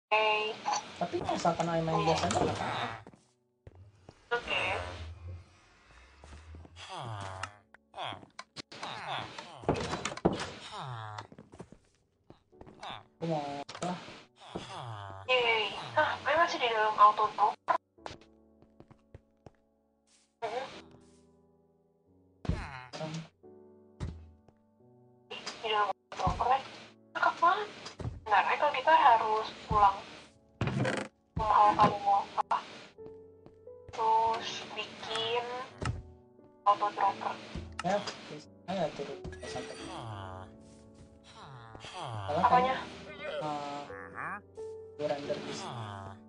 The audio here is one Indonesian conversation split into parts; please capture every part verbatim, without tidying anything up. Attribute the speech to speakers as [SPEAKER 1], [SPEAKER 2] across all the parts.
[SPEAKER 1] Oke.
[SPEAKER 2] Tapi misalkan main main biasa aja nggak apa-apa.
[SPEAKER 1] Oke.
[SPEAKER 2] Aku mau lah.
[SPEAKER 1] Yeay. Hah, gue masih di dalam auto dropper. Di dalam auto dropper nih. Cakep banget. Bentar, eh, kalau kita harus pulang. Mau kamu mau apa? Terus bikin auto dropper.
[SPEAKER 2] Ya, saya turun sampai. Kalau
[SPEAKER 1] Apanya?
[SPEAKER 2] Uh, render di sini.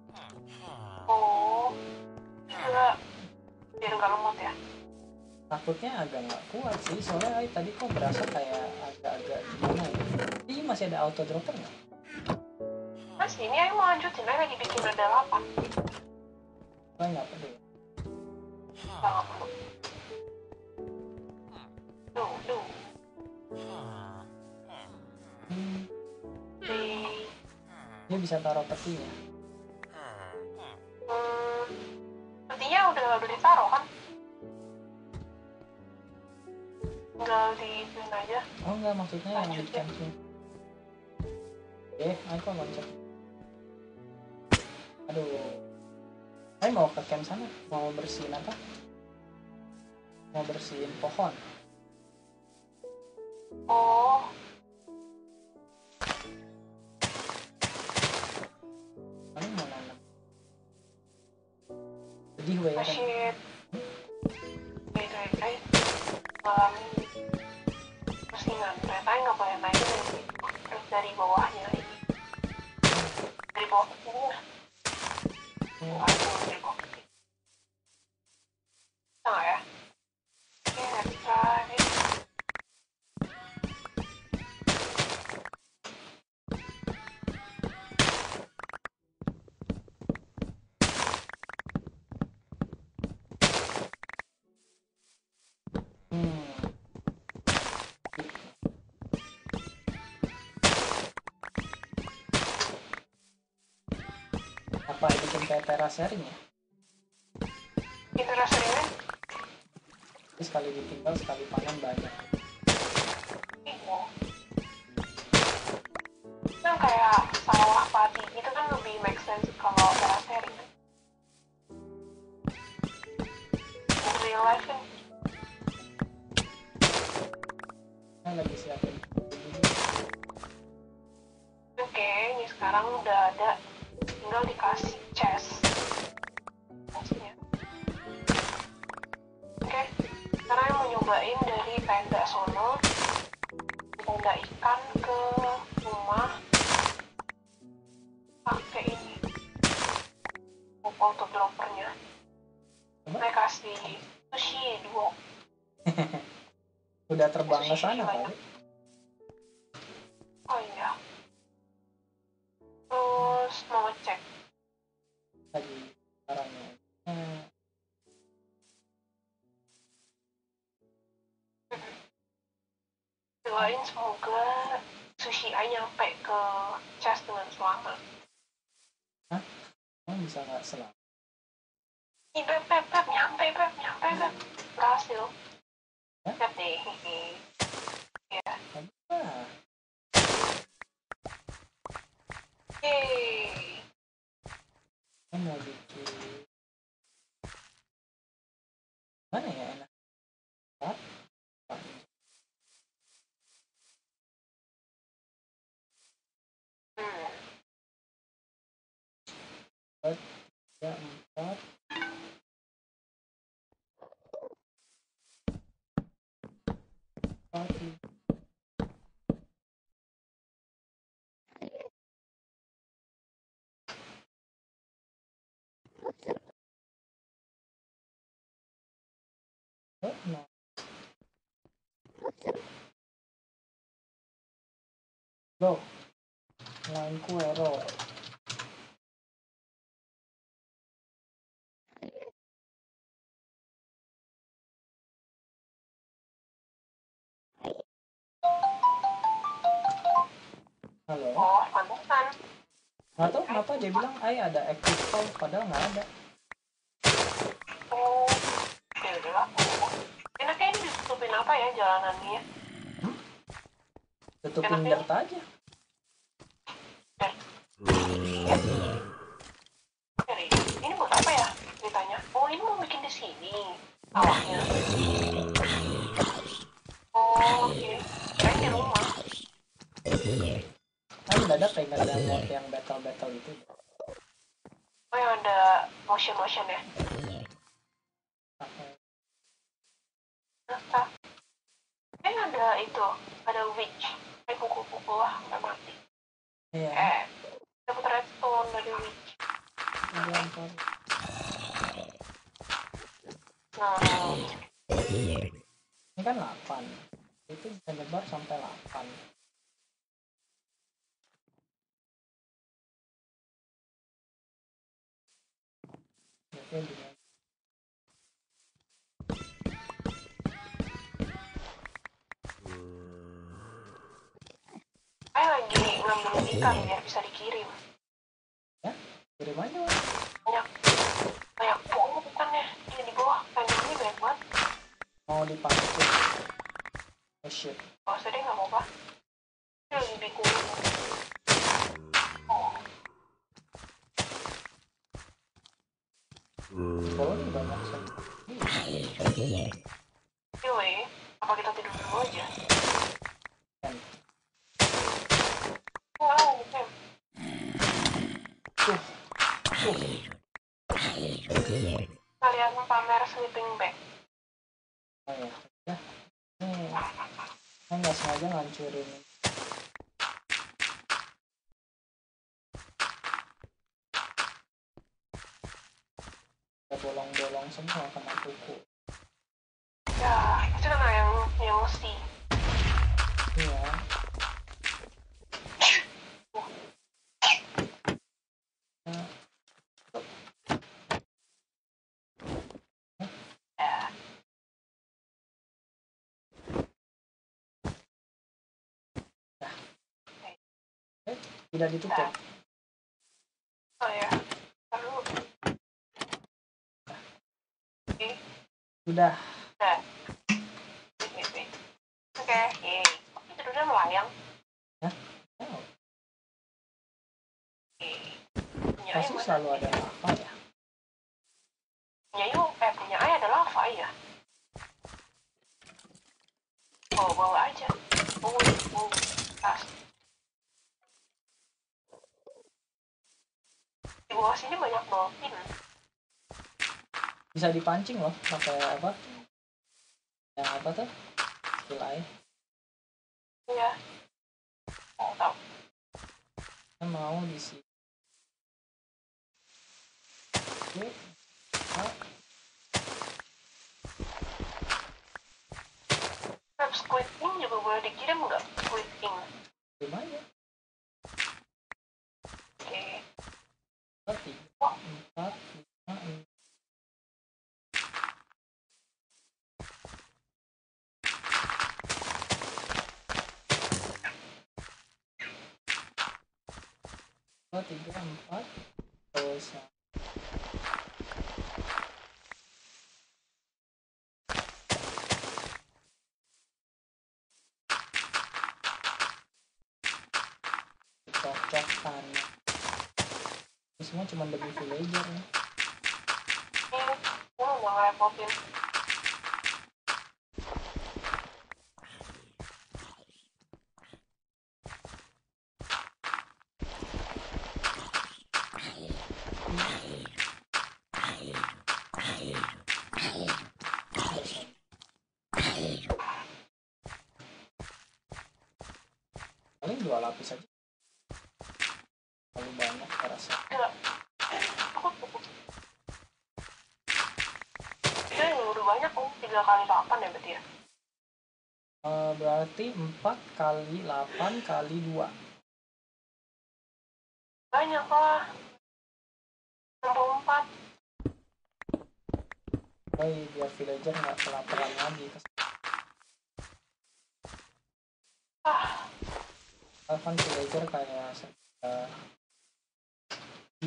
[SPEAKER 1] Oh, enggak. Biar nggak lemot ya.
[SPEAKER 2] Takutnya agak nggak kuat sih, soalnya ay, tadi kok berasa kayak agak-agak gimana ya. Ini masih ada auto dropper nggak?
[SPEAKER 1] Mas, ini ayo mau lanjutin, ayo lagi bikin rada delapan.
[SPEAKER 2] Oh, nggak perlu.
[SPEAKER 1] Nggak perlu. Duh, duh.
[SPEAKER 2] Hmm.
[SPEAKER 1] Di...
[SPEAKER 2] Dia bisa taruh petinya.
[SPEAKER 1] Hmm, petinya udah udah ditaruh kan? Tinggal diituin aja.
[SPEAKER 2] Oh enggak, maksudnya yang di camping. Eh, aku loncat. Aduh. Saya mau ke camp sana, mau bersihin apa? Mau bersihin pohon.
[SPEAKER 1] Oh.
[SPEAKER 2] Kamu mau nanam? Sedih gue ya kan?
[SPEAKER 1] Shit. Wait, wait, wait. Um, Postingan, ternyata nggak boleh naik dari situ. Terus dari bawahnya lagi. Dari bawah ke sini lah.
[SPEAKER 2] Hmm.
[SPEAKER 1] Aduh, dari bawah ke sini. Bisa nggak ya? Oke, let's try it.
[SPEAKER 2] Hmm. Apa bikin kayak terasering ya?
[SPEAKER 1] Itu rasanya
[SPEAKER 2] Jadi sekali ditinggal sekali panen banyak.
[SPEAKER 1] bingung. Kan kayak sawah padi itu kan lebih make sense kalau terasering. In real life kan.
[SPEAKER 2] Saya lagi siapin.
[SPEAKER 1] Oke, ini sekarang udah ada, tinggal dikasih chest. Chestnya. Oke, sekarang mau nyobain dari tenda sono, tenda ikan ke rumah pakai ini. Auto droppernya. Saya kasih sushi dua.
[SPEAKER 2] Udah terbang ke sana kali.
[SPEAKER 1] Oh iya. Terus mau ngecek.
[SPEAKER 2] Lagi caranya. Hmm.
[SPEAKER 1] Doain semoga sushi A nyampe ke chest dengan selamat.
[SPEAKER 2] Hah? Emang bisa nggak selamat?
[SPEAKER 1] Ih, Beb, Beb, Beb, nyampe, Beb, nyampe, Beb. Berhasil.
[SPEAKER 2] Ya?
[SPEAKER 1] Lihat deh, hehe. Ya.
[SPEAKER 2] Ah.
[SPEAKER 1] Yeay.
[SPEAKER 2] Saya mau bikin mana ya enak? Apa?
[SPEAKER 1] Hmm.
[SPEAKER 2] Tiga, empat. Empat. Oh, no. Go. Lainku error. Halo.
[SPEAKER 1] Oh, pantesan.
[SPEAKER 2] Nggak tahu kenapa dia bilang ay ada active call padahal nggak ada.
[SPEAKER 1] Oh, ya udahlah. Enaknya ini ditutupin apa ya jalanannya?
[SPEAKER 2] Tutupin
[SPEAKER 1] Enaknya
[SPEAKER 2] dirt aja.
[SPEAKER 1] Jadi, ini buat apa ya ceritanya? Oh, ini mau bikin di sini awalnya. Oh, oke. Okay. Kirain di rumah.
[SPEAKER 2] Kan mendadak kayak ada mode yang battle-battle itu.
[SPEAKER 1] Oh, yang ada motion-motion ya? Nah, eh ada itu, ada witch. Eh, pukul-pukul lah, sampai mati.
[SPEAKER 2] Iya.
[SPEAKER 1] Eh, dapat redstone dari witch.
[SPEAKER 2] Iya, ampun.
[SPEAKER 1] Nah,
[SPEAKER 2] Ini kan delapan. Itu bisa nyebar sampai delapan. Oke, gini.
[SPEAKER 1] saya lagi ngambil ikan biar bisa dikirim.
[SPEAKER 2] Ya, kirim aja. Wak.
[SPEAKER 1] Banyak, banyak banget ikannya. Ini di bawah, kayak ini banyak banget.
[SPEAKER 2] Mau dipancing. Oh shit.
[SPEAKER 1] Oh, saya nggak mau apa. Ini lagi bingung. Oh,
[SPEAKER 2] Kalau ini banyak sih.
[SPEAKER 1] anyway, apa kita tidur dulu aja?
[SPEAKER 2] Kan.
[SPEAKER 1] Wow, Sam.
[SPEAKER 2] Tuh. Tuh.
[SPEAKER 1] Kalian pamer sleeping bag.
[SPEAKER 2] Oh ya. Ya. Nih. Saya nggak sengaja ngancurin. Ada bolong-bolong semua kena kuku.
[SPEAKER 1] Ya, itu karena yang yang mesti.
[SPEAKER 2] Iya. Nah,
[SPEAKER 1] Ya,
[SPEAKER 2] eh, tidak ditutup.
[SPEAKER 1] oh ya. Lalu, oke,
[SPEAKER 2] Sudah.
[SPEAKER 1] udah. Wait, wait, wait. Oke, yeay. Kok tidurnya melayang?
[SPEAKER 2] Hah? Oh,
[SPEAKER 1] Oke. Punya ayah
[SPEAKER 2] pasti
[SPEAKER 1] mana?
[SPEAKER 2] selalu ada apa ya?
[SPEAKER 1] Punya yuk, eh punya ayah ada lava ya. Bawa bawa aja. Oh, oh, tas. Di bawah sini banyak dolphin.
[SPEAKER 2] Bisa dipancing loh pakai apa? Yang apa tuh? Skill air.
[SPEAKER 1] Iya. Mau tahu?
[SPEAKER 2] Saya mau di sini. Oke. Ah,
[SPEAKER 1] Crab squid ink juga boleh dikirim nggak? Squid ink.
[SPEAKER 2] kirim aja.
[SPEAKER 1] Oke.
[SPEAKER 2] Dua, tiga, empat, lima, enam. Dua, tiga, empat. Terus cocokkan. Ini semua cuma demi villager ya.
[SPEAKER 1] Ini, gue nggak ngerepotin.
[SPEAKER 2] Paling dua lapis aja. Terlalu banyak saya rasa.
[SPEAKER 1] Enggak. Aku cukup. Itu yang udah banyak om. Tiga kali delapan ya berarti ya?
[SPEAKER 2] Eh, berarti empat kali delapan kali dua.
[SPEAKER 1] Banyak lah. enam puluh empat.
[SPEAKER 2] Hey, biar villager nggak kelaparan lagi.
[SPEAKER 1] Ah,
[SPEAKER 2] Kan villager kayak uh,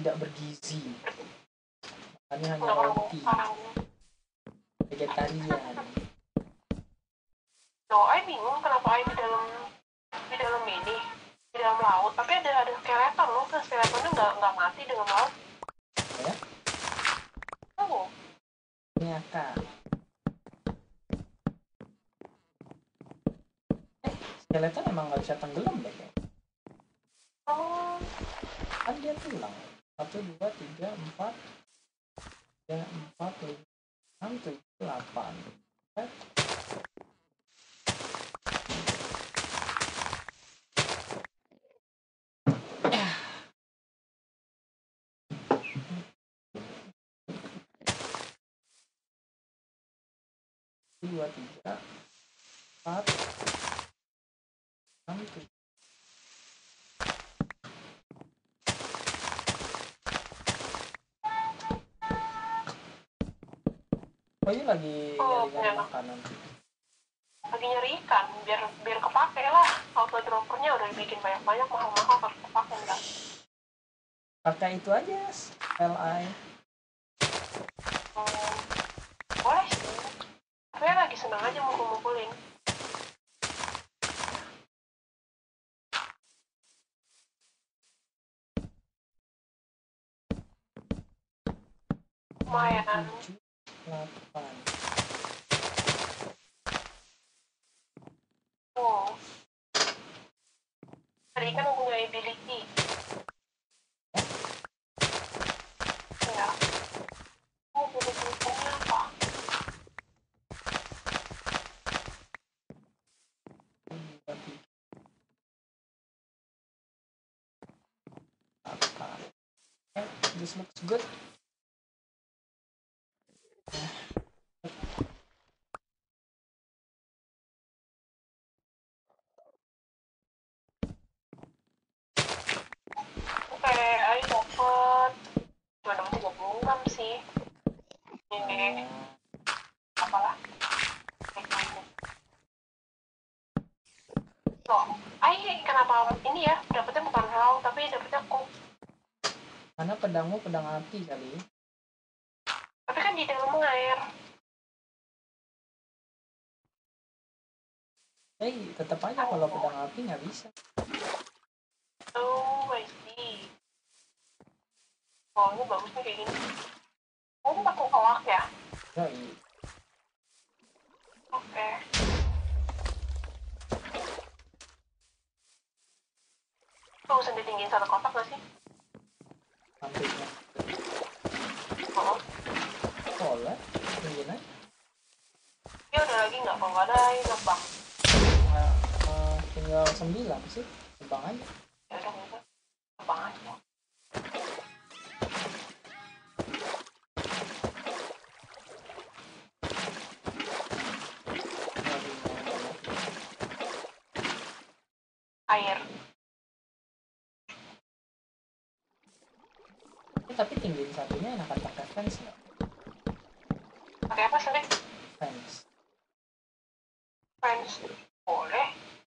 [SPEAKER 2] tidak bergizi, makannya hanya
[SPEAKER 1] nggak perlu
[SPEAKER 2] roti,
[SPEAKER 1] sekarang.
[SPEAKER 2] vegetarian.
[SPEAKER 1] Loh, I bingung kenapa I di dalam di dalam ini di dalam laut, tapi ada ada skeleton loh, ke skeletonnya nggak nggak mati dengan laut.
[SPEAKER 2] Ya,
[SPEAKER 1] Oh,
[SPEAKER 2] ternyata eh skeleton emang nggak bisa tenggelam deh kayak.
[SPEAKER 1] oh,
[SPEAKER 2] Kan dia tulang satu dua tiga empat tiga empat lima enam tujuh delapan. Dua tiga empat enam tujuh. Oh ini lagi
[SPEAKER 1] Oh,
[SPEAKER 2] nyari
[SPEAKER 1] ya.
[SPEAKER 2] makanan.
[SPEAKER 1] Lagi nyari ikan, biar biar kepake lah. Auto droppernya udah dibikin banyak-banyak, mahal-mahal, harus kepake enggak?
[SPEAKER 2] Pakai itu aja L I.
[SPEAKER 1] Hmm, boleh sih. Tapi I lagi seneng aja mukul-mukulin. Lumayan.
[SPEAKER 2] tujuh delapan.
[SPEAKER 1] Oh. Ada ikan yang punya ability. Ya. Oh, ability-nya apa?
[SPEAKER 2] Okay, this looks good.
[SPEAKER 1] Oke, I dapet cuma dapet tiga puluh enam sih. Ini apalah. Loh, I kenapa ini ya dapetnya bukan raw tapi dapetnya cook.
[SPEAKER 2] Karena pedangmu pedang api kali.
[SPEAKER 1] Tapi kan di dalam air.
[SPEAKER 2] Eh, hey, tetap aja kalau pedang api nggak bisa.
[SPEAKER 1] Oh, I see. Oh, ini bagusnya kayak gini. Oh, ini pakai kolak ya?
[SPEAKER 2] Ya, iya.
[SPEAKER 1] Oke. Okay. Tuh, bisa ditinggiin satu kotak nggak sih?
[SPEAKER 2] Sampingnya.
[SPEAKER 1] Oh.
[SPEAKER 2] Boleh, tinggiin aja.
[SPEAKER 1] Ya udah lagi nggak? Kalau nggak ada, ini nebang.
[SPEAKER 2] Nah, uh, tinggal sembilan sih, nebang aja.
[SPEAKER 1] Ya udah nggak, nebang aja. Air.
[SPEAKER 2] Eh, tapi tinggiin satunya enakan pakai fence nggak?
[SPEAKER 1] Pakai apa sih?
[SPEAKER 2] Fence.
[SPEAKER 1] Fence. Boleh.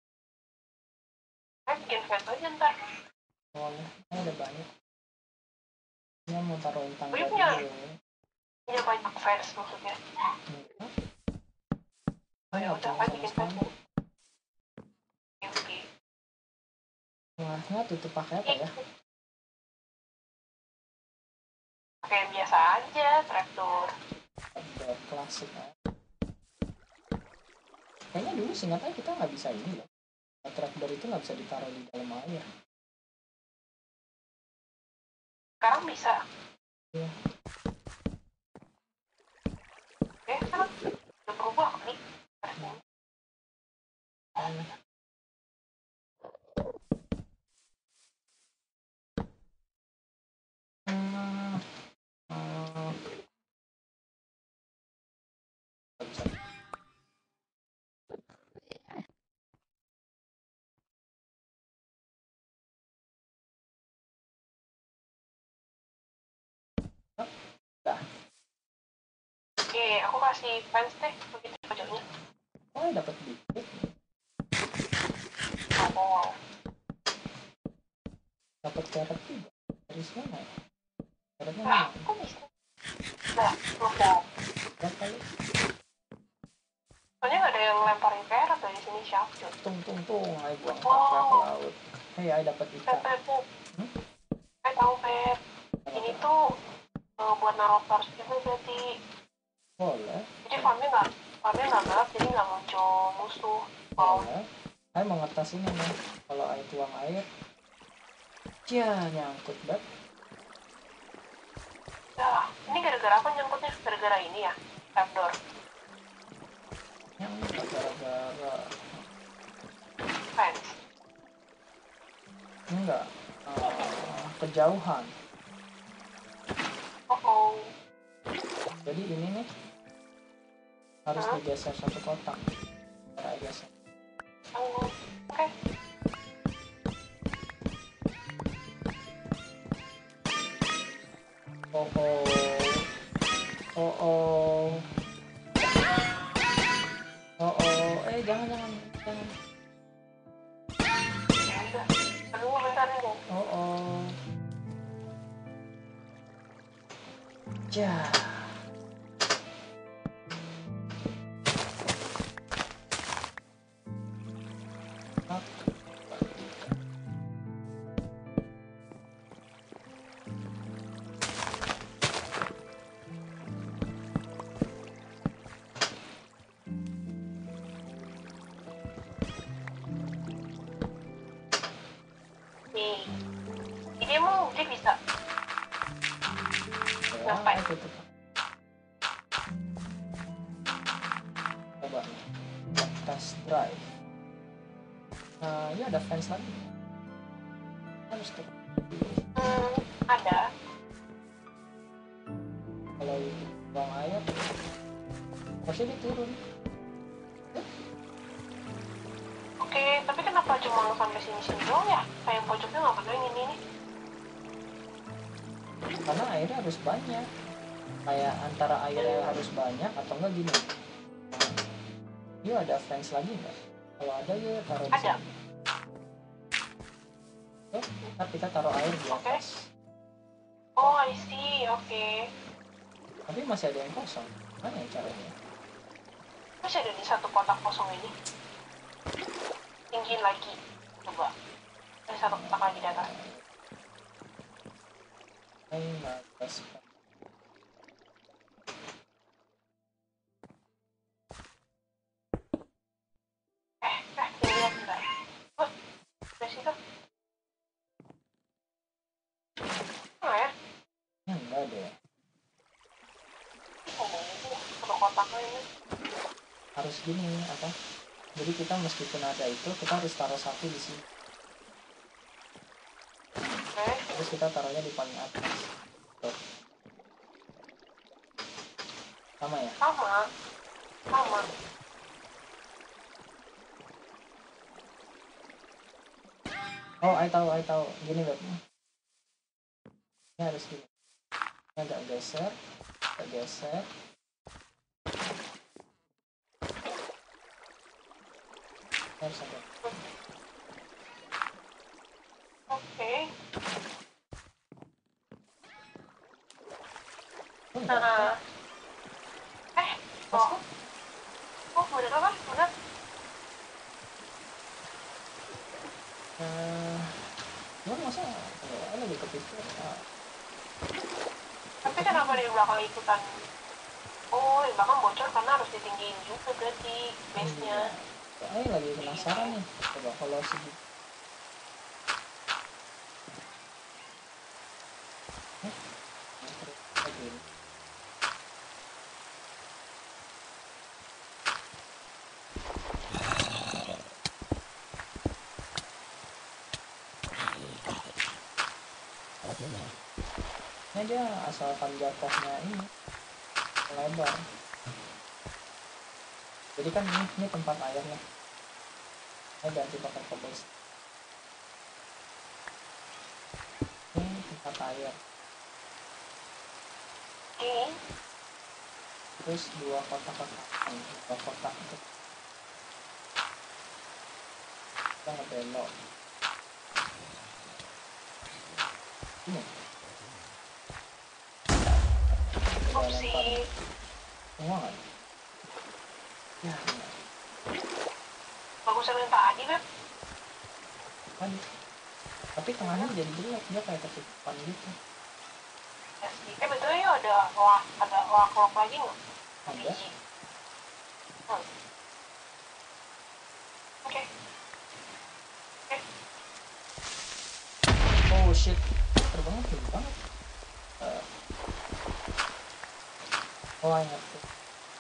[SPEAKER 1] Saya bikin fence aja ntar.
[SPEAKER 2] Boleh, ini ada banyak. Ini mau taruhin tangga
[SPEAKER 1] Gue punya,
[SPEAKER 2] dulu.
[SPEAKER 1] punya banyak fence maksudnya.
[SPEAKER 2] Enggak.
[SPEAKER 1] Oh ya udah,
[SPEAKER 2] punya
[SPEAKER 1] saya
[SPEAKER 2] sama
[SPEAKER 1] bikin
[SPEAKER 2] sekali.
[SPEAKER 1] fence. Oke, oke.
[SPEAKER 2] Tengahnya tutup pakai apa ya?
[SPEAKER 1] Pakai yang biasa aja, trapdoor.
[SPEAKER 2] Trapdoor klasik ya. Kayaknya dulu singkatnya kita nggak bisa ini loh. Trapdoor itu nggak bisa ditaruh di dalam air.
[SPEAKER 1] Sekarang bisa.
[SPEAKER 2] Iya.
[SPEAKER 1] Oke, kan udah berubah kali.
[SPEAKER 2] Hmm. Hmm. Hmm. Dah.
[SPEAKER 1] Oke, aku kasih fence deh begitu pojoknya.
[SPEAKER 2] Oh, dapat dikit.
[SPEAKER 1] Oh,
[SPEAKER 2] Dapat carrot juga. Dari mana ya? karetnya
[SPEAKER 1] Lah,
[SPEAKER 2] nih
[SPEAKER 1] kok bisa? Nah, lupa.
[SPEAKER 2] berapa kali
[SPEAKER 1] Soalnya nggak ada yang lemparin karet dari sini siapa?
[SPEAKER 2] tung tung tung ayo buang
[SPEAKER 1] Wow.
[SPEAKER 2] kakak ke laut hei ayo dapat ikan
[SPEAKER 1] Pep, pep,
[SPEAKER 2] hmm?
[SPEAKER 1] saya tahu Pep. Ini tuh uh, buat naruh pars juga berarti.
[SPEAKER 2] boleh
[SPEAKER 1] Jadi farmnya nggak, farmnya nggak gelap, jadi nggak muncul musuh. Wow.
[SPEAKER 2] boleh ayo mau ngetes ini nih kalau air tuang air ya nyangkut banget
[SPEAKER 1] Dah, ini gara-gara apa nyangkutnya? Gara-gara ini ya, trapdoor.
[SPEAKER 2] nyangkut gara-gara
[SPEAKER 1] Fence.
[SPEAKER 2] enggak uh, kejauhan
[SPEAKER 1] Oh, oh.
[SPEAKER 2] jadi ini nih harus
[SPEAKER 1] Hah?
[SPEAKER 2] digeser satu kotak cara geser
[SPEAKER 1] Oh, oke.
[SPEAKER 2] oh oh oh oh oh oh eh jangan jangan jangan
[SPEAKER 1] Ya udah. Aduh, bentar nih.
[SPEAKER 2] oh oh ya
[SPEAKER 1] Nih. Ini emang dia bisa
[SPEAKER 2] ya eh, tutup coba nih test drive nah ya ada fans lagi harus tuh
[SPEAKER 1] hmm, ada.
[SPEAKER 2] kalau buang air harusnya dia turun
[SPEAKER 1] Oke, tapi kenapa cuma sampai sini-sini doang ya? Kayak pojoknya nggak pernah yang ini nih.
[SPEAKER 2] karena airnya harus banyak kayak antara airnya harus banyak atau enggak gini nah, yuk ada fans lagi nggak kalau ada yuk taruh di
[SPEAKER 1] Ada.
[SPEAKER 2] sini oke ntar kita taruh air di
[SPEAKER 1] Oke.
[SPEAKER 2] atas
[SPEAKER 1] Oh, I see. Oke.
[SPEAKER 2] tapi masih ada yang kosong mana ya caranya
[SPEAKER 1] Masih ada di satu kotak kosong ini. Tinggiin lagi. Coba. Ada satu kotak lagi di atas.
[SPEAKER 2] ini nggak ada spek.
[SPEAKER 1] Eh, eh, tinggiin bentar. Wah, dari situ. Oh ya?
[SPEAKER 2] Ya, enggak deh
[SPEAKER 1] Oh, satu kotak ini.
[SPEAKER 2] harus gini apa jadi kita meskipun ada itu kita harus taruh satu di sini
[SPEAKER 1] Oke.
[SPEAKER 2] terus kita taruhnya di paling atas tuh sama ya
[SPEAKER 1] Sama. Sama.
[SPEAKER 2] oh I tahu I tahu gini Beb ini harus gini ini agak geser agak geser harus agak
[SPEAKER 1] Oke.
[SPEAKER 2] oh, enggak.
[SPEAKER 1] Nah. Eh.
[SPEAKER 2] Pas
[SPEAKER 1] Oh.
[SPEAKER 2] kan?
[SPEAKER 1] Oh, bener apa? Bener.
[SPEAKER 2] Eh, cuman masa oh, lagi kepikir ah,
[SPEAKER 1] Tapi kenapa di belakang ikutan? Oh, di belakang bocor karena harus ditinggiin juga berarti base-nya.
[SPEAKER 2] Ayo lagi penasaran nih coba kalau segi eh, lagi ini. Ini dia asalkan jatuhnya ini lebar jadi kan ini, ini tempat airnya saya ganti pakai kobes ini tempat air
[SPEAKER 1] Oke.
[SPEAKER 2] terus dua kotak kotak dua kotak itu kita ngebelok ini
[SPEAKER 1] cukup
[SPEAKER 2] gua lempar
[SPEAKER 1] sih.
[SPEAKER 2] semua kan ya enggak.
[SPEAKER 1] Bagusan yang tadi, Beb.
[SPEAKER 2] Kan tapi tengahnya jadi jelek, dia kayak ketutupan gitu.
[SPEAKER 1] Ya sih. Eh, betul ya ada loak, ada loak-loak lagi nggak?
[SPEAKER 2] Ada.
[SPEAKER 1] Biji. Hmm. Oke. Oke.
[SPEAKER 2] Oh shit, terbangnya tinggi banget. Uh, oh I have to.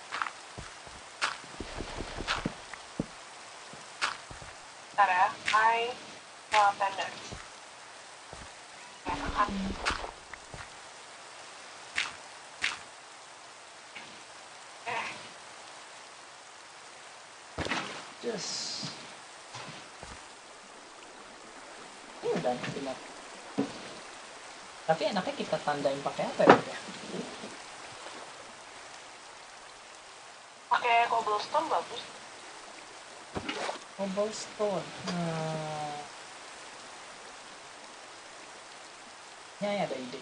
[SPEAKER 1] Bentar ya. I uh, tender. Enak kan? Eh,
[SPEAKER 2] Just ini udah enak. Tapi enaknya kita tandain pakai apa ya?
[SPEAKER 1] pakai cobblestone bagus.
[SPEAKER 2] Cobblestone. Nah, ini ada ide.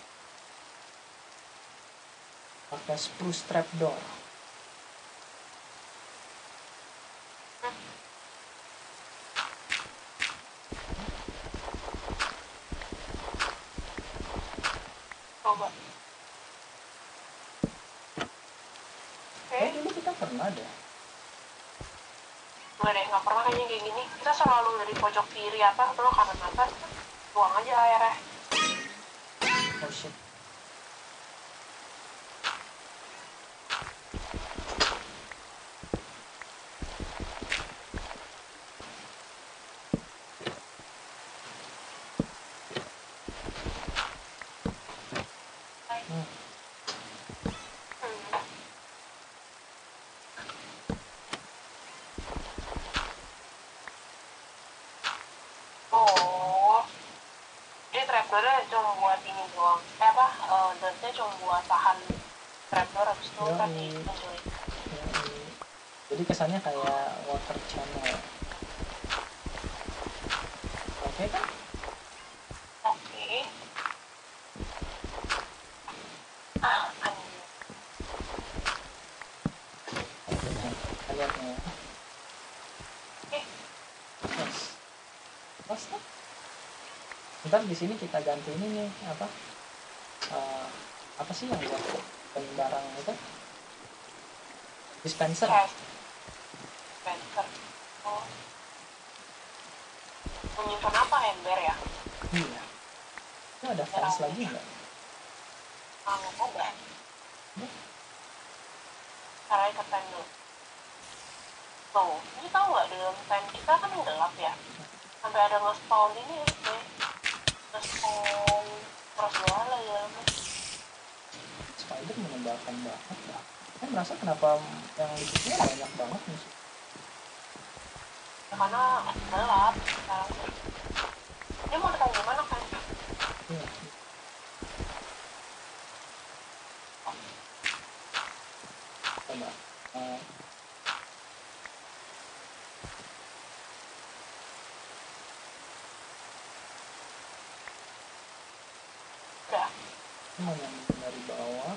[SPEAKER 2] Pakai spruce trapdoor.
[SPEAKER 1] Coba. Oke.
[SPEAKER 2] Eh dulu kita pernah deh.
[SPEAKER 1] Nggak deh, nggak pernah kayaknya kayak gini. Kita selalu dari pojok kiri atas atau kanan atas, buang aja airnya.
[SPEAKER 2] Oh shit. Hmm.
[SPEAKER 1] Hmm. Oh, jadi trapdoornya cuma buat ini doang. Eh apa? Uh, dotnya cuma buat tahan trapdoor habis itu
[SPEAKER 2] Yoi.
[SPEAKER 1] tadi munculin.
[SPEAKER 2] Yoi. Jadi kesannya kayak water channel. Oke kan?
[SPEAKER 1] Oke. Ah, anjing.
[SPEAKER 2] Kita lihat nih.
[SPEAKER 1] Oke.
[SPEAKER 2] Yes. Basta. Ntar di sini kita ganti ini nih apa? Uh, apa sih yang buat barang itu? Dispenser.
[SPEAKER 1] Yes. Dispenser. Oh. Menyimpan apa ember ya?
[SPEAKER 2] Iya. Ini ada fans lagi nggak?
[SPEAKER 1] Ah, nggak ada.
[SPEAKER 2] Hmm?
[SPEAKER 1] Caranya ke tent dulu. Tuh, ini tahu nggak di dalam tent kita kan gelap ya? Sampai ada nge-spawn ini ya, gue. Nge-spawn terus doang lah ya.
[SPEAKER 2] Spider menyebalkan banget lah. Saya merasa kenapa yang listnya banyak banget nih.
[SPEAKER 1] Ya, karena gelap sekarang. Dia mau datang gimana kan?
[SPEAKER 2] Iya. Coba. Uh,
[SPEAKER 1] Udah.
[SPEAKER 2] Cuma yang dari bawah.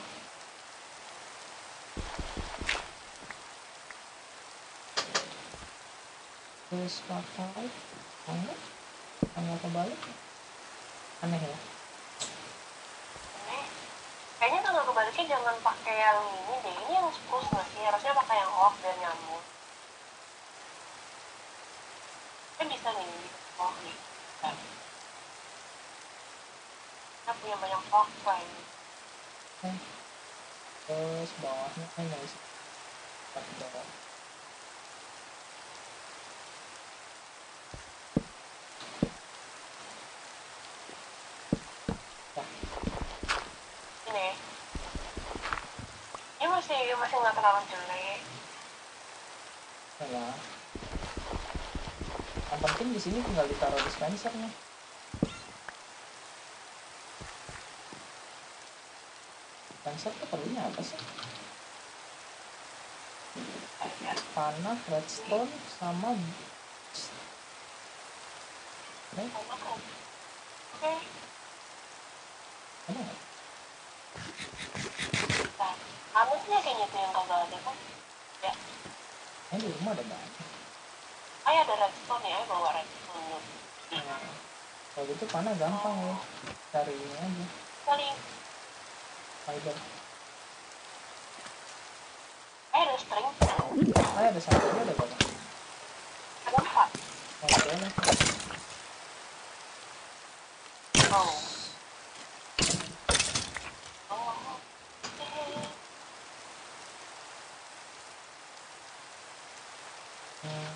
[SPEAKER 2] Terus pakai aneh, aneh kebalik. Aneh ya.
[SPEAKER 1] Aneh. Kayaknya tanggal kebaliknya jangan pakai yang ini deh. Ini yang spruce nggak sih? Harusnya pakai yang oak dan nyambung. Kan bisa nih. Oh, nih. Nah. Kita punya banyak oak kan.
[SPEAKER 2] Eh. Terus bawahnya kan yang isi pakai bawah.
[SPEAKER 1] Ini. Ini masih masih nggak terlalu jelek.
[SPEAKER 2] Yalah. Yang penting di sini tinggal ditaruh dispensernya. Dispenser tuh perlunya apa sih? Panah, redstone, sama eh,
[SPEAKER 1] Oke.
[SPEAKER 2] ada nggak?
[SPEAKER 1] Nah. redstone-nya kayaknya tuh yang kagak ada kan. Ya,
[SPEAKER 2] Ini di rumah ada banyak.
[SPEAKER 1] ayo ada redstone ya, ayo bawa redstone dulu.
[SPEAKER 2] Nah, kalau gitu panah gampang ya, cari ini aja
[SPEAKER 1] Paling,
[SPEAKER 2] fiber.
[SPEAKER 1] ayo ada string,
[SPEAKER 2] Ah, ada satu aja ada berapa?
[SPEAKER 1] ada empat.
[SPEAKER 2] Oh, boleh.
[SPEAKER 1] Oh. Oh. Oke.
[SPEAKER 2] Hmm.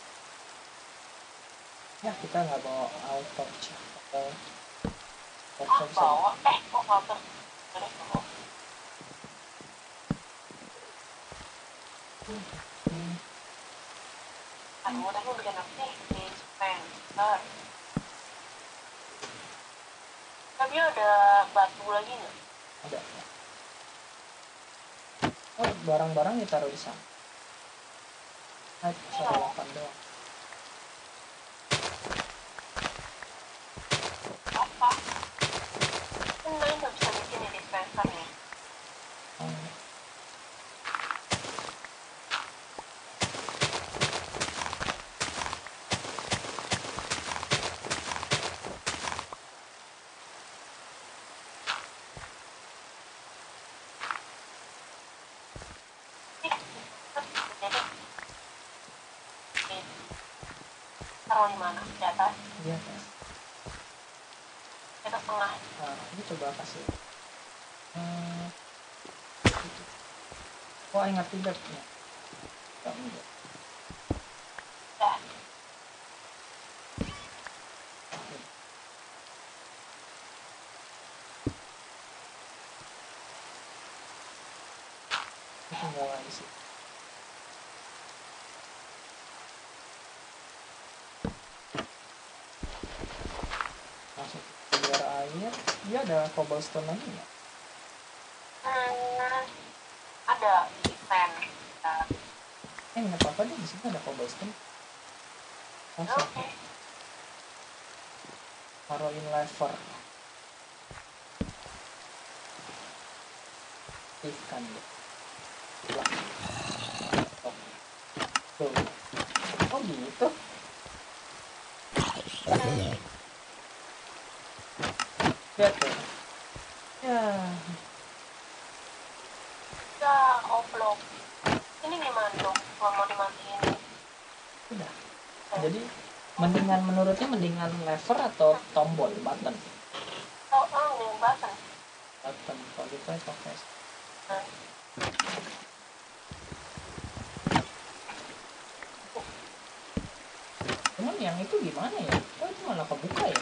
[SPEAKER 2] Ya kita nggak bawa auto cek atau
[SPEAKER 1] Ah,
[SPEAKER 2] auto bisa.
[SPEAKER 1] bawa. Eh, kok auto? Boleh bawa.
[SPEAKER 2] Hmm.
[SPEAKER 1] Aduh, tapi bikin apa sih? Dispenser. Tapi ada batu lagi nggak?
[SPEAKER 2] Ada. Oh, barang-barang ditaruh di sana. Ah, sarapan doang.
[SPEAKER 1] Apa? Enggak, nggak bisa bikin ya dispenser nih.
[SPEAKER 2] Hmm.
[SPEAKER 1] Ih, terus jadi taruh di mana? Di atas?
[SPEAKER 2] Iya kan.
[SPEAKER 1] Di atas tengah.
[SPEAKER 2] Nah, ini coba kasih. Hmm. Oh, ingat tidak ya? Enggak, enggak.
[SPEAKER 1] Dah.
[SPEAKER 2] Ini tinggal lagi sih. Masuk biar air. Dia ada cobblestone lagi nggak?
[SPEAKER 1] Hmm, ada di pen. Nah,
[SPEAKER 2] Eh, nggak apa-apa deh, di sini ada cobblestone. Masuk.
[SPEAKER 1] oke.
[SPEAKER 2] Taruhin lever. Aktifkan deh. Lah. Oh. Tuh. Oh gitu. Lihat tuh. Ya.
[SPEAKER 1] Ya, oblong. Ini gimana dong? Kalau mau dimatiin?
[SPEAKER 2] Udah. Jadi mendingan menurutnya mendingan lever atau tombol button?
[SPEAKER 1] Oh, oh, ini button.
[SPEAKER 2] Button. Kalau gitu ya pakai.
[SPEAKER 1] Nah,
[SPEAKER 2] Cuman yang itu gimana ya? Kok itu malah kebuka ya?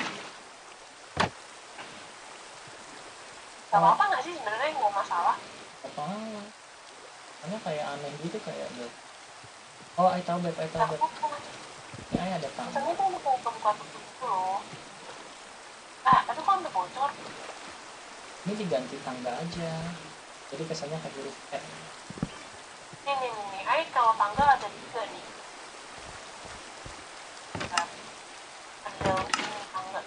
[SPEAKER 1] gak apa-apa nggak sih sebenarnya, nggak masalah.
[SPEAKER 2] Apa? Karena kayak aneh gitu kayak gitu. Oh, I tahu beb, I tahu
[SPEAKER 1] Nggak
[SPEAKER 2] beb.
[SPEAKER 1] apa-apa.
[SPEAKER 2] Ini ada tangga.
[SPEAKER 1] Misalnya tuh buka buka tutup gitu loh. Ah, tapi kok udah bocor?
[SPEAKER 2] Ini diganti tangga aja. Jadi kesannya kayak huruf F.
[SPEAKER 1] Nih, nih, nih, nih. Ayo kalau tangga ada juga nih. Nah, ada ini tangga.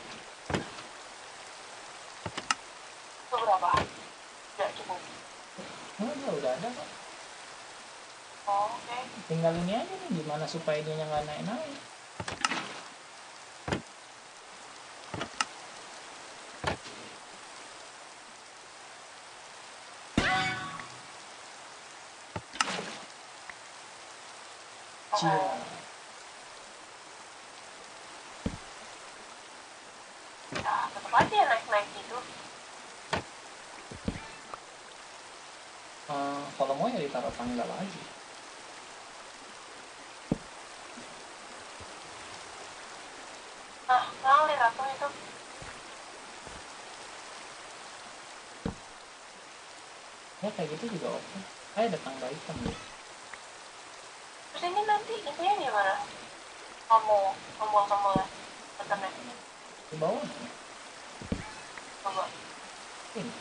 [SPEAKER 1] Itu berapa? Tidak cukup.
[SPEAKER 2] Oh, ya udah ada kok.
[SPEAKER 1] Oh, oke.
[SPEAKER 2] Tinggal ini aja nih gimana supaya dia nggak naik-naik. Cia.
[SPEAKER 1] Nah, tetap aja ya naik-naik gitu.
[SPEAKER 2] Uh, kalau mau ya ditaruh tangga lagi.
[SPEAKER 1] Nah, ngalir ratu itu.
[SPEAKER 2] Ya kayak gitu juga oke. Kayak ada tangga hitam gitu.
[SPEAKER 1] Terus ini nanti itunya gimana? Tombol, tombol-tombol ya. Buttonnya.
[SPEAKER 2] Di bawah nih.
[SPEAKER 1] Coba.
[SPEAKER 2] Ini.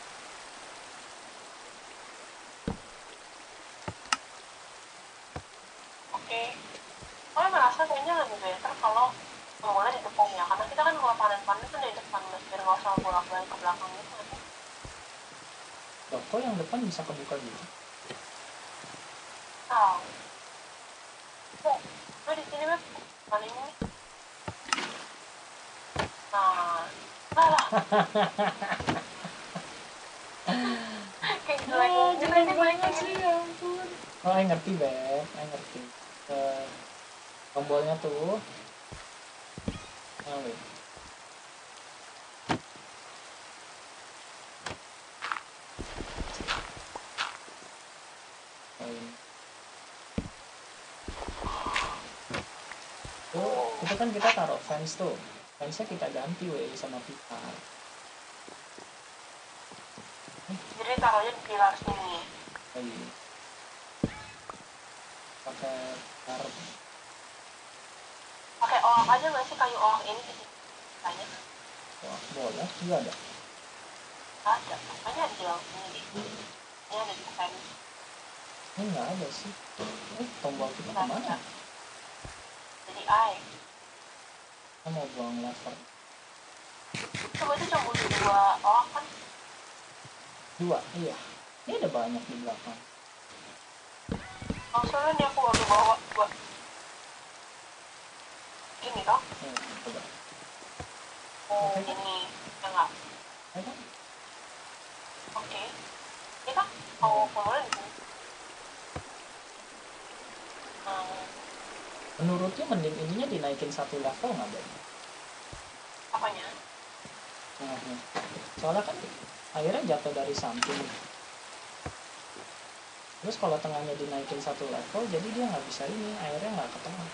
[SPEAKER 1] Oke. Saya merasa kayaknya lebih better kalau tombolnya di depan ya. Karena kita kan kalau panen-panen kan di depan, Mas. Biar nggak usah bolak-balik ke belakang gitu.
[SPEAKER 2] Loh, kok yang depan bisa kebuka gitu?
[SPEAKER 1] tahu. Oh, gue di sini Beb. Paling ini. Nah, alah. Kayak jelek.
[SPEAKER 2] Ah, jelek
[SPEAKER 1] Jeleknya
[SPEAKER 2] banget
[SPEAKER 1] jelek
[SPEAKER 2] sih,
[SPEAKER 1] gini.
[SPEAKER 2] ya ampun. Oh, saya ngerti, Beb. Saya ngerti. Eh, tombolnya tuh. Oh, Beb. Oh, ini. Tuh, itu kan kita taruh fans tuh. Fansnya kita ganti, weh, sama pita.
[SPEAKER 1] Jadi taruhnya di pilar sini.
[SPEAKER 2] Lagi. Pakai taruh.
[SPEAKER 1] Pakai oak aja nggak sih kayu oak ini di sini? Banyak.
[SPEAKER 2] Wah, boleh. Juga ada.
[SPEAKER 1] Ada. Makanya ada di dalam sini. Ini ada di fans.
[SPEAKER 2] Ini nggak ada sih. Eh, tombol kita kemana?
[SPEAKER 1] Jadi I.
[SPEAKER 2] Kita mau buang lever.
[SPEAKER 1] Coba itu cuma butuh dua oak kan?
[SPEAKER 2] Dua, iya. Ini ada banyak di belakang.
[SPEAKER 1] Maksudnya nih aku baru bawa buat gini toh?
[SPEAKER 2] Eh, coba.
[SPEAKER 1] Oh,
[SPEAKER 2] Oke, kan?
[SPEAKER 1] gini. Enggak.
[SPEAKER 2] Ya kan?
[SPEAKER 1] Oke. Ini kan? Oh, kemudian di sini. Hmm,
[SPEAKER 2] Menurutnya mending ininya dinaikin satu level nggak, Beb?
[SPEAKER 1] apanya?
[SPEAKER 2] Tengahnya. Soalnya kan airnya jatuh dari samping. Terus kalau tengahnya dinaikin satu level, jadi dia nggak bisa ini, airnya nggak ke tengah.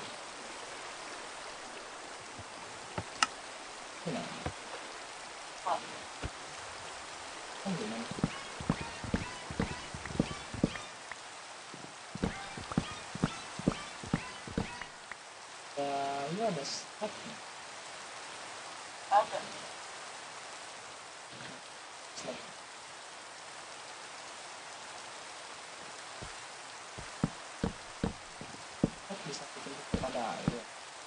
[SPEAKER 2] Gimana?
[SPEAKER 1] Wah,
[SPEAKER 2] Kan gimana? Ya, iya ada step.
[SPEAKER 1] ada.
[SPEAKER 2] Step. Step bisa bikin kepada air.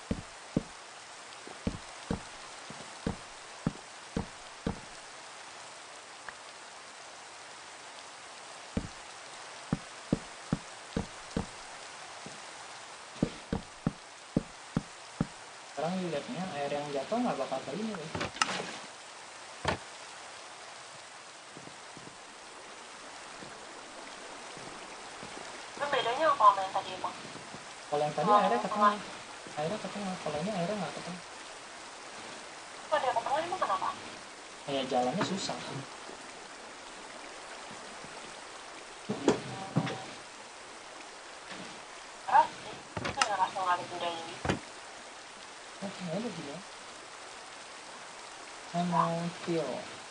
[SPEAKER 2] Sekarang lihatnya air yang jatuh nggak bakal ke ini, Beb.
[SPEAKER 1] Itu bedanya apa sama yang tadi emang?
[SPEAKER 2] Kalau yang tadi
[SPEAKER 1] Oh,
[SPEAKER 2] airnya ke
[SPEAKER 1] tengah.
[SPEAKER 2] tengah. Airnya ke tengah. Kalau ini airnya nggak ke tengah.
[SPEAKER 1] Kok dia ke tengah emang kenapa?
[SPEAKER 2] Ya jalannya susah.
[SPEAKER 1] Keras sih. Itu nggak langsung ada bedanya gitu.
[SPEAKER 2] Oh, ya udah gila. Saya mau feel.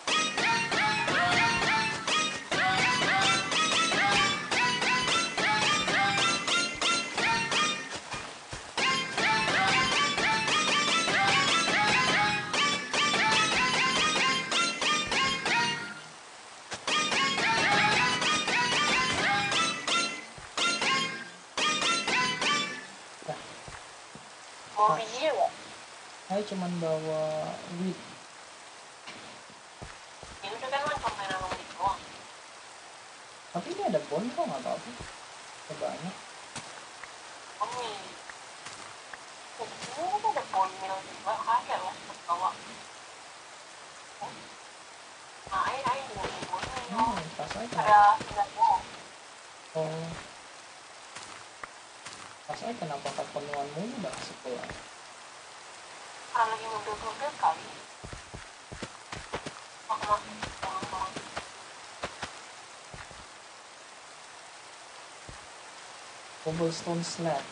[SPEAKER 1] Mau
[SPEAKER 2] Pas.
[SPEAKER 1] biji nggak?
[SPEAKER 2] Saya cuma bawa wheat.
[SPEAKER 1] Ya udah kan lo cuma main sama biji doang.
[SPEAKER 2] Tapi ini ada bone kok, nggak apa-apa. Banyak.
[SPEAKER 1] Omi. Oh, ini kan ada bone meal juga. Kaget lah. Bawa. Nah, air air juga ada bone meal.
[SPEAKER 2] Hmm, pas aja kenapa?
[SPEAKER 1] Ada sembilan bone.
[SPEAKER 2] Oh, pas aja kenapa kepenuhan mulu dah sekolah.
[SPEAKER 1] Karena lagi mobil-mobil kali. Aku masih tolong-tolong.
[SPEAKER 2] Cobblestone slab.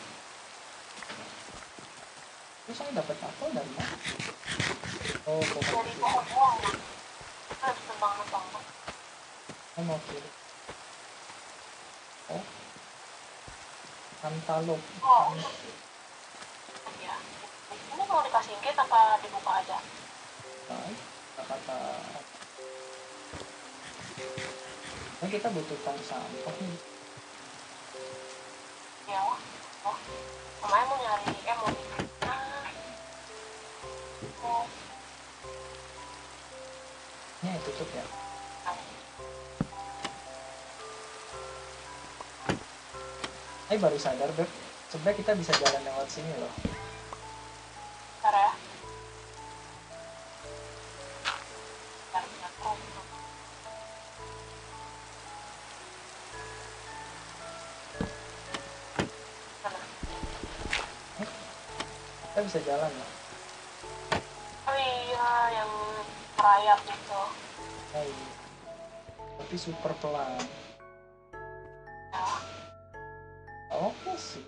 [SPEAKER 2] Terus saya dapat apel dari mana? Oh, bukan.
[SPEAKER 1] Dari pohon doang. Itu ada tembang-tembang.
[SPEAKER 2] Saya mau kiri. Oh, antelope.
[SPEAKER 1] Oh, ya. Ini mau dikasih gate apa dibuka aja?
[SPEAKER 2] Baik, kata nah, kita butuh tong sampah nih.
[SPEAKER 1] Ya, wah. Oh, namanya mau nyari, eh mau nah. Oh,
[SPEAKER 2] Ini tutup ya. Ay baru sadar Beb, sebenarnya kita bisa jalan lewat sini loh.
[SPEAKER 1] Bentar ya. Bentar, bentar. Oh, mana?
[SPEAKER 2] Kita bisa jalan loh.
[SPEAKER 1] Oh iya, yang merayap itu.
[SPEAKER 2] Hey. Tapi super pelan.
[SPEAKER 1] Ya.
[SPEAKER 2] Oke sih.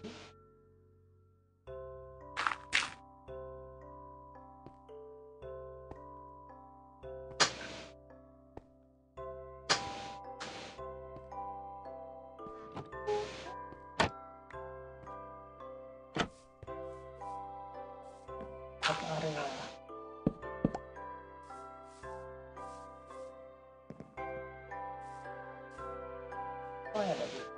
[SPEAKER 2] Satu area. Oh ya ada gitu.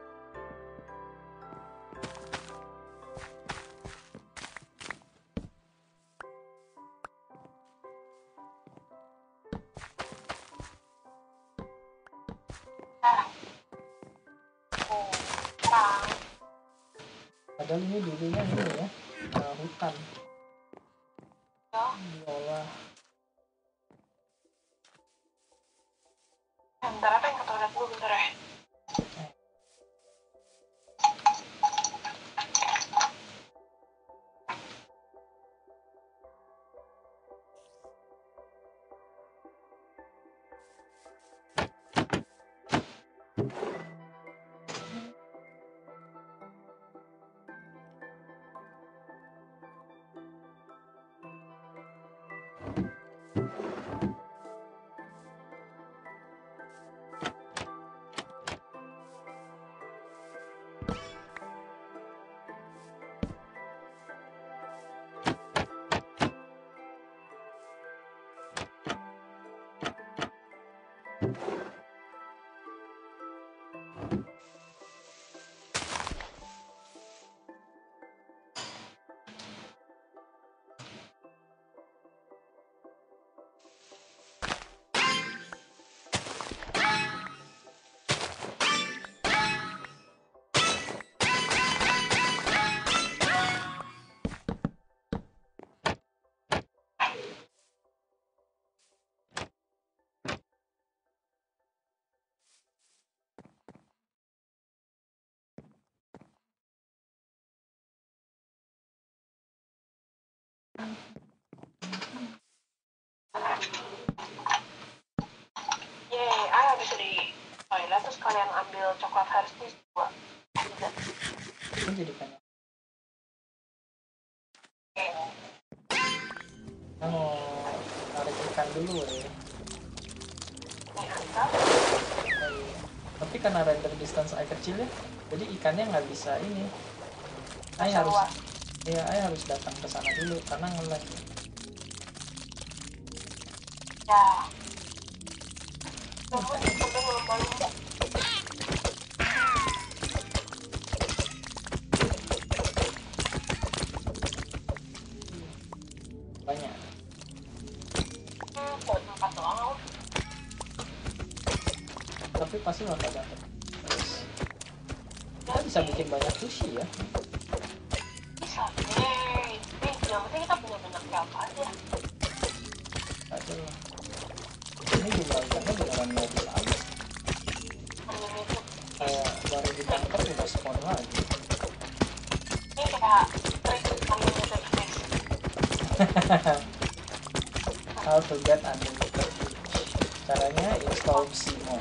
[SPEAKER 1] Ah. Oh, terang.
[SPEAKER 2] Padahal ini dulunya ini ya, uh, hutan.
[SPEAKER 1] Ya.
[SPEAKER 2] Diolah.
[SPEAKER 1] Eh, bentar, apa yang ke toilet dulu bentar ya. Yeay, ayo habis di toilet terus kalian ambil coklat Hershey's dua. Tiga.
[SPEAKER 2] Ini jadi banyak.
[SPEAKER 1] Oke.
[SPEAKER 2] Kita mau tarik ikan dulu ya.
[SPEAKER 1] Ini angka.
[SPEAKER 2] Hey. Tapi karena render distance air kecil ya, jadi ikannya nggak bisa ini. Ay
[SPEAKER 1] Bisa
[SPEAKER 2] harus,
[SPEAKER 1] luas.
[SPEAKER 2] ya Ay harus datang ke sana dulu karena nge-lag.
[SPEAKER 1] Ya. Tunggu nih, tunggu lumba-lumba.
[SPEAKER 2] Banyak.
[SPEAKER 1] Hmm, buat empat doang.
[SPEAKER 2] Tapi pasti bakal dapet. Terus kita bisa bikin banyak sushi ya.
[SPEAKER 1] Bisa. Yeay. Nih, yang penting kita punya banyak kelapa aja.
[SPEAKER 2] Aja lah. Ini jumlah ikannya beneran nggak bisa habis.
[SPEAKER 1] Unlimited.
[SPEAKER 2] Kayak baru ditangkap udah spawn lagi.
[SPEAKER 1] Ini kayak trik unlimited fish.
[SPEAKER 2] How to get unlimited fish. Caranya install Psimo.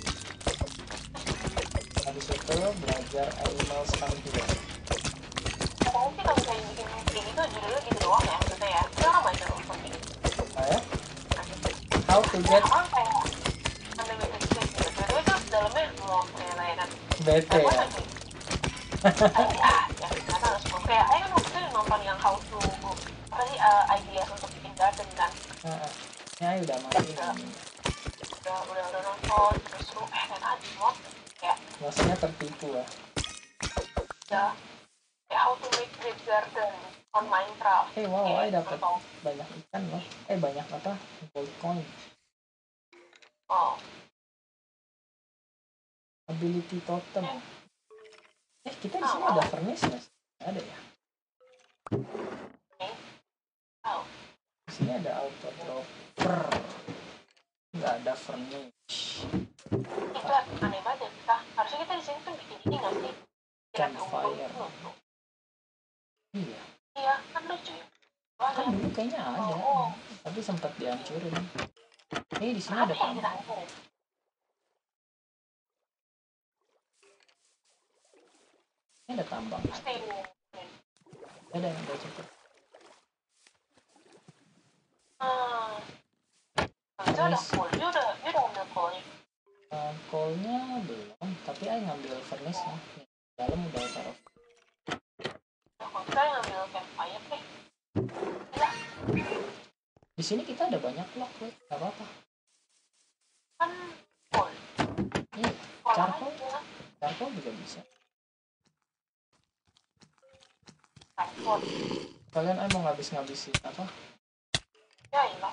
[SPEAKER 2] Habis itu belajar animals come here.
[SPEAKER 1] Katanya sih kalau misalnya bikin kayak gitu judulnya gitu doang ya maksudnya ya. Kita orang baca dulu seperti itu.
[SPEAKER 2] Nah ya, how to get
[SPEAKER 1] Orang kayak unlimited fish gitu. Tiba-tiba terus dalamnya mau kayak kan.
[SPEAKER 2] bete ya.
[SPEAKER 1] Ah, ya ternyata harus gue kayak, ayo kan waktu itu nonton yang how to apa sih uh, ideas untuk bikin garden kan.
[SPEAKER 2] Nah, ya udah mati.
[SPEAKER 1] Udah udah udah nonton terus seru eh ternyata ada mod kayak
[SPEAKER 2] Rasanya tertipu ya.
[SPEAKER 1] ya kayak how to make great garden on Minecraft.
[SPEAKER 2] Eh wow,
[SPEAKER 1] Kayak,
[SPEAKER 2] I dapat
[SPEAKER 1] nonton.
[SPEAKER 2] banyak ikan loh. Eh banyak apa? Gold coin.
[SPEAKER 1] Oh,
[SPEAKER 2] Ability totem. Eh kita di sini ada furnace nggak sih? Nggak ada ya.
[SPEAKER 1] Tahu.
[SPEAKER 2] Di sini ada auto dropper. Nggak ada furnace.
[SPEAKER 1] Itu aneh banget kita. Harusnya kita di sini tuh bikin ini nggak sih?
[SPEAKER 2] Campfire. Iya.
[SPEAKER 1] Iya kan lucu.
[SPEAKER 2] Kan dulu kayaknya ada,
[SPEAKER 1] Oh.
[SPEAKER 2] tapi sempat dihancurin. Ini di sini ada
[SPEAKER 1] Apa yang kita
[SPEAKER 2] tambang.
[SPEAKER 1] hancurin?
[SPEAKER 2] Ini ada tambang.
[SPEAKER 1] Pasti ini.
[SPEAKER 2] Ada yang udah cepet.
[SPEAKER 1] Hmm. Itu udah full. Dia udah dia udah ambil coal.
[SPEAKER 2] Uh, coalnya belum, tapi Ay ngambil furnace-nya. Nih, dalam udah taruh.
[SPEAKER 1] Nah, kalau kita yang ambil campfire deh. Iya.
[SPEAKER 2] Di sini kita ada banyak block, weh. Gak apa-apa.
[SPEAKER 1] Kan coal.
[SPEAKER 2] Iya, charcoal. Charcoal juga bisa.
[SPEAKER 1] Transport.
[SPEAKER 2] Kalian Ay mau ngabis-ngabisin apa?
[SPEAKER 1] Ya ilah.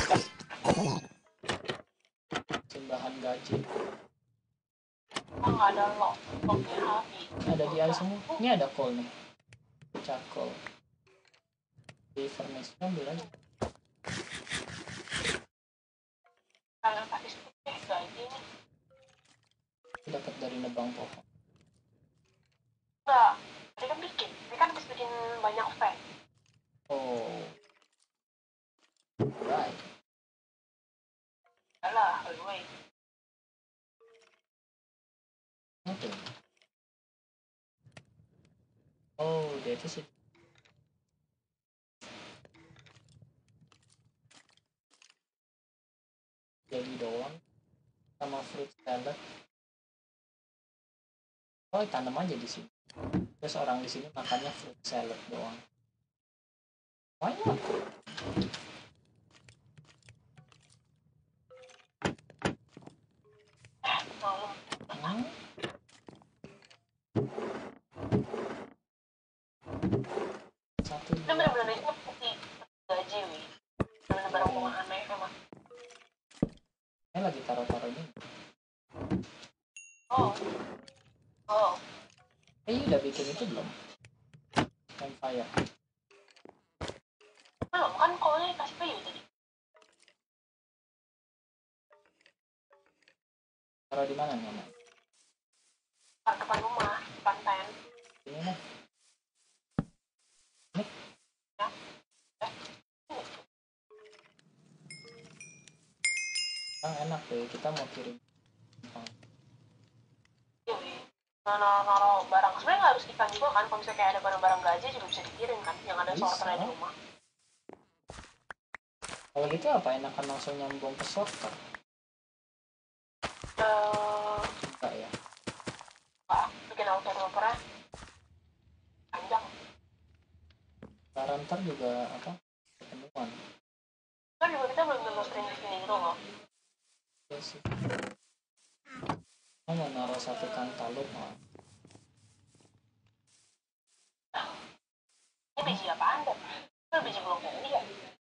[SPEAKER 2] Simbahan gaji.
[SPEAKER 1] Oh, nggak ada lock. Locknya habis.
[SPEAKER 2] Ada di Ay semua. Ini ada coal nih. Charcoal. Di furnace ambil aja.
[SPEAKER 1] Kalian kasih stick deh gaji nih.
[SPEAKER 2] Dapat dari nebang pohon.
[SPEAKER 1] Enggak. Tadi kan bikin. Tadi kan habis bikin banyak fan.
[SPEAKER 2] Oh. Right.
[SPEAKER 1] Alah, always.
[SPEAKER 2] Oke. Oh, dia itu sih. Jadi doang sama fruit salad. Oh, tanam aja di sini. Terus orang di sini makannya fruit salad doang. Why not?
[SPEAKER 1] Malam.
[SPEAKER 2] Hmm? Satu
[SPEAKER 1] Itu bener-bener itu putih gaji, wih. Bener-bener barang rumah aneh emang.
[SPEAKER 2] Ini lagi taruh-taruh ini.
[SPEAKER 1] Oh. Oh.
[SPEAKER 2] Eh, udah bikin itu belum? Campfire.
[SPEAKER 1] Belum kan kolnya dikasih kayu tadi.
[SPEAKER 2] Taruh di mana nih?
[SPEAKER 1] Di depan rumah, depan tent.
[SPEAKER 2] Ini nih. Nih.
[SPEAKER 1] Ya. Eh.
[SPEAKER 2] Kan enak deh, kita mau kirim.
[SPEAKER 1] Iya, wih. Naruh-naruh barang. Sebenarnya nggak harus ikan juga kan. Kalau misalnya kayak ada barang-barang gaji juga bisa dikirim kan. Yang ada
[SPEAKER 2] Bisa.
[SPEAKER 1] sorternya di rumah.
[SPEAKER 2] Kalau gitu apa enakan langsung nyambung ke sorter?
[SPEAKER 1] Eh,
[SPEAKER 2] Enggak ya.
[SPEAKER 1] Pak, bikin auto droppernya panjang.
[SPEAKER 2] Karantar juga apa? Ketemuan.
[SPEAKER 1] Kan juga kita belum tentu sering kesini gitu loh.
[SPEAKER 2] Ya sih. Mau naruh satu kantalup mah.
[SPEAKER 1] Ini biji apaan deh? Itu biji brokoli ya?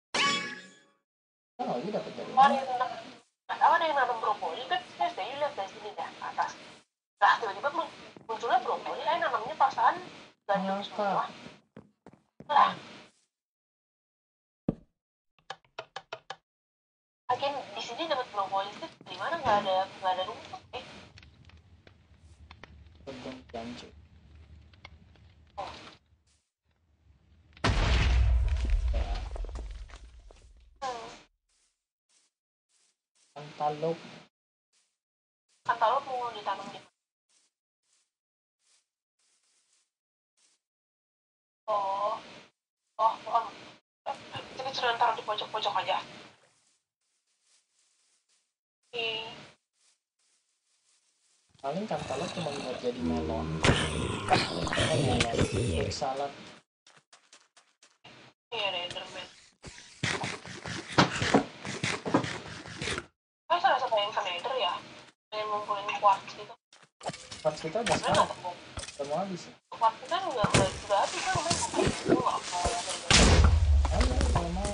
[SPEAKER 2] Kan lagi dapat dari
[SPEAKER 1] Oh, ada
[SPEAKER 2] mana?
[SPEAKER 1] yang nanam. Nggak tahu ada yang nanam brokoli kan? Saya saya lihat dari sini dah ke atas. Lah tiba-tiba munculnya brokoli, saya nanamnya pasan gandum semua. Lah. Akhirnya di sini dapat brokoli itu di mana nggak ada nggak ada rumput eh.
[SPEAKER 2] Kebun janju.
[SPEAKER 1] Oh.
[SPEAKER 2] Ya.
[SPEAKER 1] Hmm.
[SPEAKER 2] Kantalup.
[SPEAKER 1] Kantalup mau ditanam di mana? Oh, oh, pohon. Eh, kita cuma taruh di pojok-pojok aja. Oke.
[SPEAKER 2] Paling kantalup cuma buat jadi melon. Oh, melon. Fruit salad.
[SPEAKER 1] Iya, ada Enderman. Kan salah satu yang ke Nether ya, yang ngumpulin quartz gitu.
[SPEAKER 2] Quartz kita udah
[SPEAKER 1] Sebenarnya
[SPEAKER 2] sekarang.
[SPEAKER 1] nggak temu.
[SPEAKER 2] Udah mau habis ya?
[SPEAKER 1] Quartz kita nggak udah udah habis kan, udah ngapain itu nggak mau ya dari
[SPEAKER 2] Ayo kalau mau.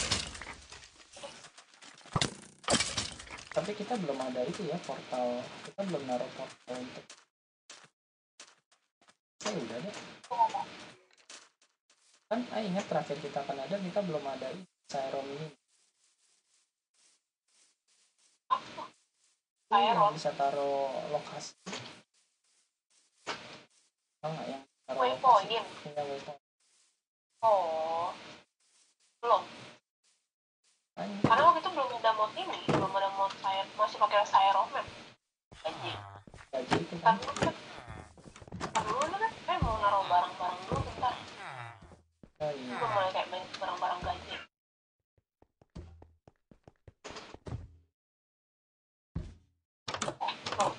[SPEAKER 2] Tapi kita belum ada itu ya portal. Kita belum naruh portal untuk Ya udah deh.
[SPEAKER 1] Itu apa?
[SPEAKER 2] Kan ah, ingat terakhir kita kan ada kita belum ada Siron ini.
[SPEAKER 1] Apa?
[SPEAKER 2] Ini yang
[SPEAKER 1] Siron?
[SPEAKER 2] bisa taruh lokasi. Tahu nggak yang taruh lokasi?
[SPEAKER 1] Waypoint?
[SPEAKER 2] Iya waypoint.
[SPEAKER 1] Oh, belum.
[SPEAKER 2] Kan
[SPEAKER 1] Karena waktu itu belum ada mod ini, belum ada mod saya masih pakai Siron map. Gaji.
[SPEAKER 2] gaji itu kan.
[SPEAKER 1] Tapi dulu kan, tapi dulu kan, eh mau naruh barang-barang dulu bentar.
[SPEAKER 2] Oh iya.
[SPEAKER 1] Belum mulai kayak main barang-barang gaji. Oh,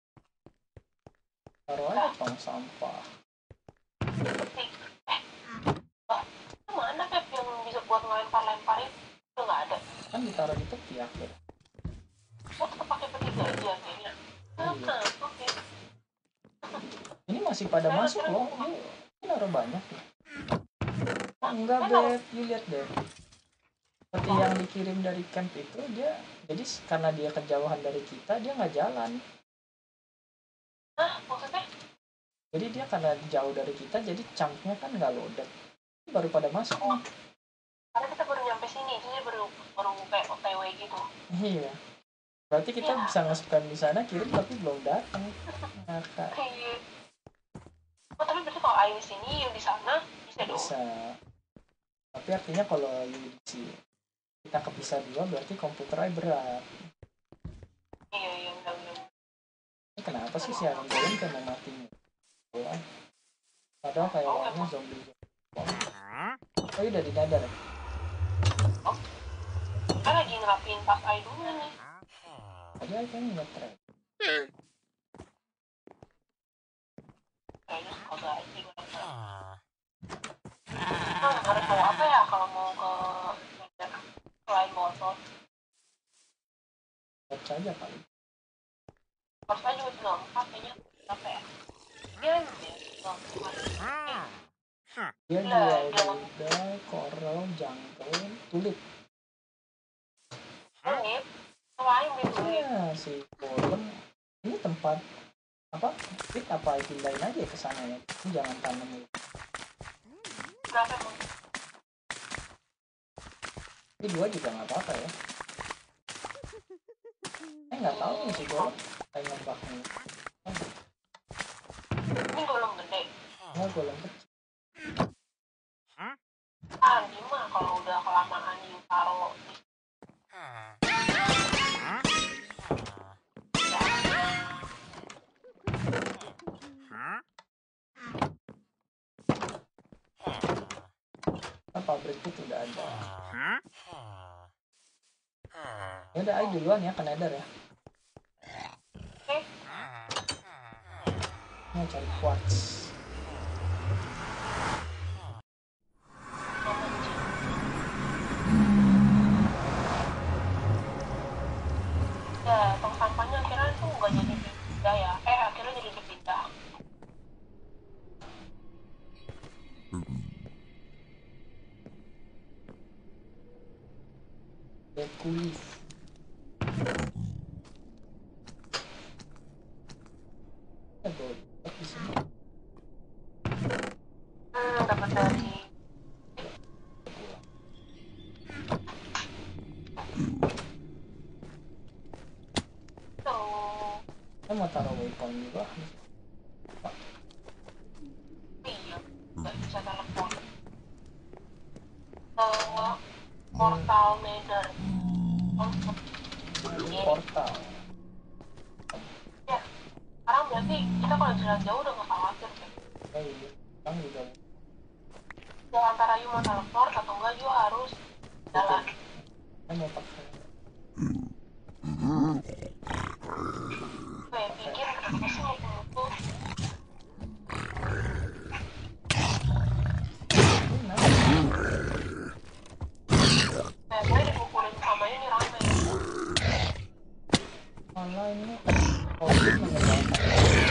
[SPEAKER 2] Taruh aja tong sampah.
[SPEAKER 1] seperti eh, oh, itu mana map yang bisa buat ngelempar-lempar itu? Udah nggak ada.
[SPEAKER 2] Kan ditaruh di tepi akhir.
[SPEAKER 1] Oh, tetap pakai peti gaji akhirnya. Kenapa? Oke.
[SPEAKER 2] Ini masih pada
[SPEAKER 1] Saya
[SPEAKER 2] masuk
[SPEAKER 1] kira-
[SPEAKER 2] loh. Yuk, ini naruh banyak nih.
[SPEAKER 1] Hah?
[SPEAKER 2] Enggak
[SPEAKER 1] Saya tahu.
[SPEAKER 2] Beb, you lihat deh. Seperti yang dikirim dari camp itu dia, jadi karena dia kejauhan dari kita dia nggak jalan.
[SPEAKER 1] Hah? Maksudnya?
[SPEAKER 2] Jadi dia karena jauh dari kita jadi chunknya kan nggak loaded. Baru pada masuk
[SPEAKER 1] Oh,
[SPEAKER 2] nih.
[SPEAKER 1] karena kita baru nyampe sini, jadi baru baru kayak O T W gitu.
[SPEAKER 2] Iya. Berarti kita
[SPEAKER 1] Iya.
[SPEAKER 2] bisa nge-spam di sana kirim tapi belum datang. Ngakak.
[SPEAKER 1] Iya. Oh, tapi berarti kalau air di sini, you di sana, bisa dong.
[SPEAKER 2] Bisa. Tapi artinya kalau you di sini kita kepisah dua berarti komputernya berat.
[SPEAKER 1] Iya, iya, benar benar.
[SPEAKER 2] Ini kenapa sih si Aaron Golem kayak mau mati? Wah. Padahal kayaknya zombie. Oh udah di dadar ya?
[SPEAKER 1] Kan lagi ngerapin tas air dulu nih.
[SPEAKER 2] Tadi aja nge-trap.
[SPEAKER 1] Kayaknya suka gaji. Nah, harus bawa apa ya kalau mau ke Medan? Selain motor.
[SPEAKER 2] Trap saja kali.
[SPEAKER 1] Harus aja juga tinggal empat kayaknya. Apa ya? Iya, iya. Tinggal empat.
[SPEAKER 2] Dia
[SPEAKER 1] Lah,
[SPEAKER 2] jual Buddha, Coral, Jungle, Tulip.
[SPEAKER 1] Tulip? Selain di tulip.
[SPEAKER 2] Ya si Golem ini tempat apa? Pit apa pindahin aja ke sana ya. Ini jangan tanam dulu.
[SPEAKER 1] Berapa emang?
[SPEAKER 2] Ini dua juga nggak apa-apa ya. Eh nggak tahu nih si Golem kayak ngebaknya.
[SPEAKER 1] Ini golong gede.
[SPEAKER 2] Oh Golem kecil.
[SPEAKER 1] Ah, gimana kalau udah kelamaan you taruh di
[SPEAKER 2] Kan pabrik itu udah ada. Ya udah ayo duluan ya ke Nether ya.
[SPEAKER 1] Oke.
[SPEAKER 2] Mau cari quartz.
[SPEAKER 1] Ya, tong sampahnya akhirnya tuh nggak jadi dipindah ya. Eh, akhirnya jadi dipindah.
[SPEAKER 2] Kulit. Ya boleh di sini.
[SPEAKER 1] Hmm, dapat dari tuh.
[SPEAKER 2] Saya mau taruh waypoint juga.
[SPEAKER 1] Iya, nggak bisa telepon. Uh, portal Nether. Oh,
[SPEAKER 2] Ini portal.
[SPEAKER 1] ya. Sekarang berarti kita kalau jalan jauh udah nggak khawatir deh.
[SPEAKER 2] Oh iya, kan juga.
[SPEAKER 1] Ya antara you mau teleport atau enggak you harus jalan.
[SPEAKER 2] Saya mau pakai.
[SPEAKER 1] Gue pikir kenapa sih mutu-mutu.
[SPEAKER 2] Ini kenapa?
[SPEAKER 1] Kayak gue dipukulin sama ini rame.
[SPEAKER 2] Malah ini oh ini menyebalkan.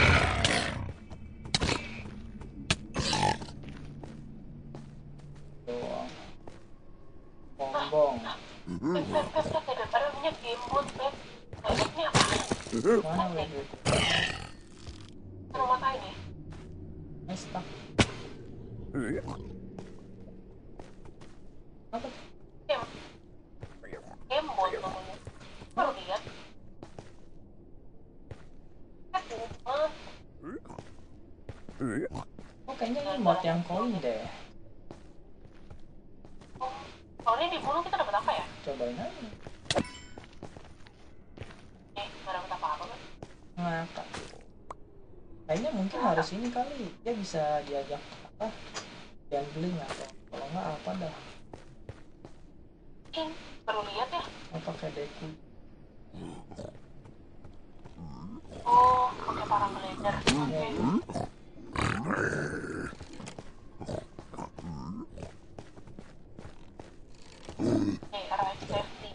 [SPEAKER 2] Doang. Bongbong.
[SPEAKER 1] Beb, beb, beb, beb, beb, ada minyak gimbot, beb. Beb, ini apa?
[SPEAKER 2] Mana web itu?
[SPEAKER 1] Rumah saya deh.
[SPEAKER 2] stuck. Apa tuh?
[SPEAKER 1] Game. Game bot namanya. Baru lihat. Kan buruk banget.
[SPEAKER 2] Oh kayaknya ini mod yang koin deh.
[SPEAKER 1] Oh, kalau ini dibunuh kita dapat apa ya?
[SPEAKER 2] Cobain aja.
[SPEAKER 1] Eh, nggak dapat apa-apa kan?
[SPEAKER 2] Ngakak. Kayaknya mungkin harus ini kali. Dia bisa diajak apa? Gambling atau kalau nggak apa dah.
[SPEAKER 1] Mungkin baru lihat ya.
[SPEAKER 2] Apa kayak deku.
[SPEAKER 1] Oh, pakai paraglider. Oke. Nih, ride safety.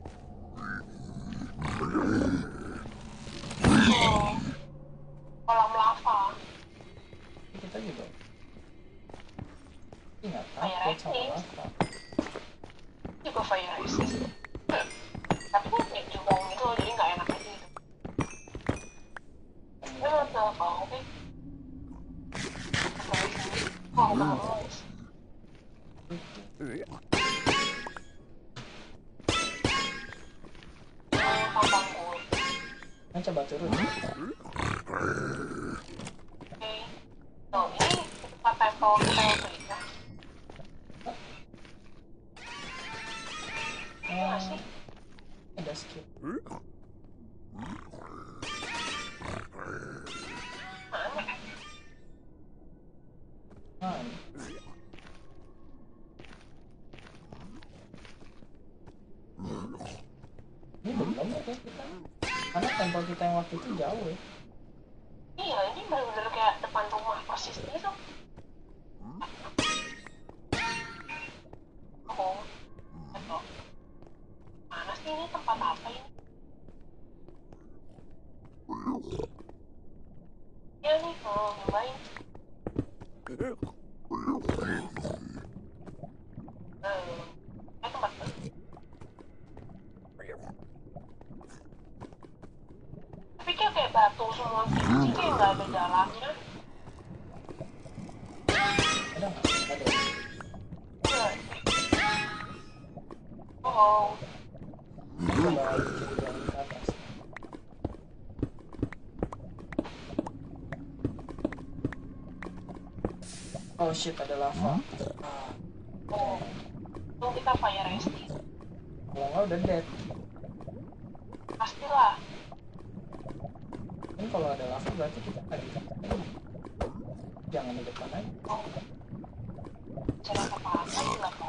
[SPEAKER 1] Oh, kolam lava.
[SPEAKER 2] Kita juga. Ini nggak
[SPEAKER 1] Fire
[SPEAKER 2] takut sama
[SPEAKER 1] resist.
[SPEAKER 2] lava.
[SPEAKER 1] Juga fire resist. Tapi kan kayak jumong gitu, jadi nggak enak aja gitu. Ini udah mau oke. Wah, udah guys. Gampang gue.
[SPEAKER 2] Nah, coba turun.
[SPEAKER 1] Oke. Tuh, ini tempat tempel kita yang berikan. Iya nggak sih?
[SPEAKER 2] Ada skill.
[SPEAKER 1] Mana?
[SPEAKER 2] Nah, ini belum ya kita. Karena tempel kita yang waktu itu jauh ya.
[SPEAKER 1] Iya, ini bener-bener kayak depan rumah persis gitu. Oh, betul. Mana sih ini tempat apa ini? Iya nih, mau nyobain. Hmm, ini tempat baru. Tapi kayak kayak batu semua gitu sih, kayak nggak ada jalannya.
[SPEAKER 2] Ada nggak? Ada.
[SPEAKER 1] Iya. Oh,
[SPEAKER 2] Coba bikin jalan ke atas. Oh shit, ada lava. Ah,
[SPEAKER 1] oh. Tuh kita fire resist.
[SPEAKER 2] kalau nggak udah dead.
[SPEAKER 1] Pastilah.
[SPEAKER 2] Ini kalau ada lava berarti kita nggak bisa. Jangan di depan aja.
[SPEAKER 1] Oh. Jalan apa-apa nggak mau.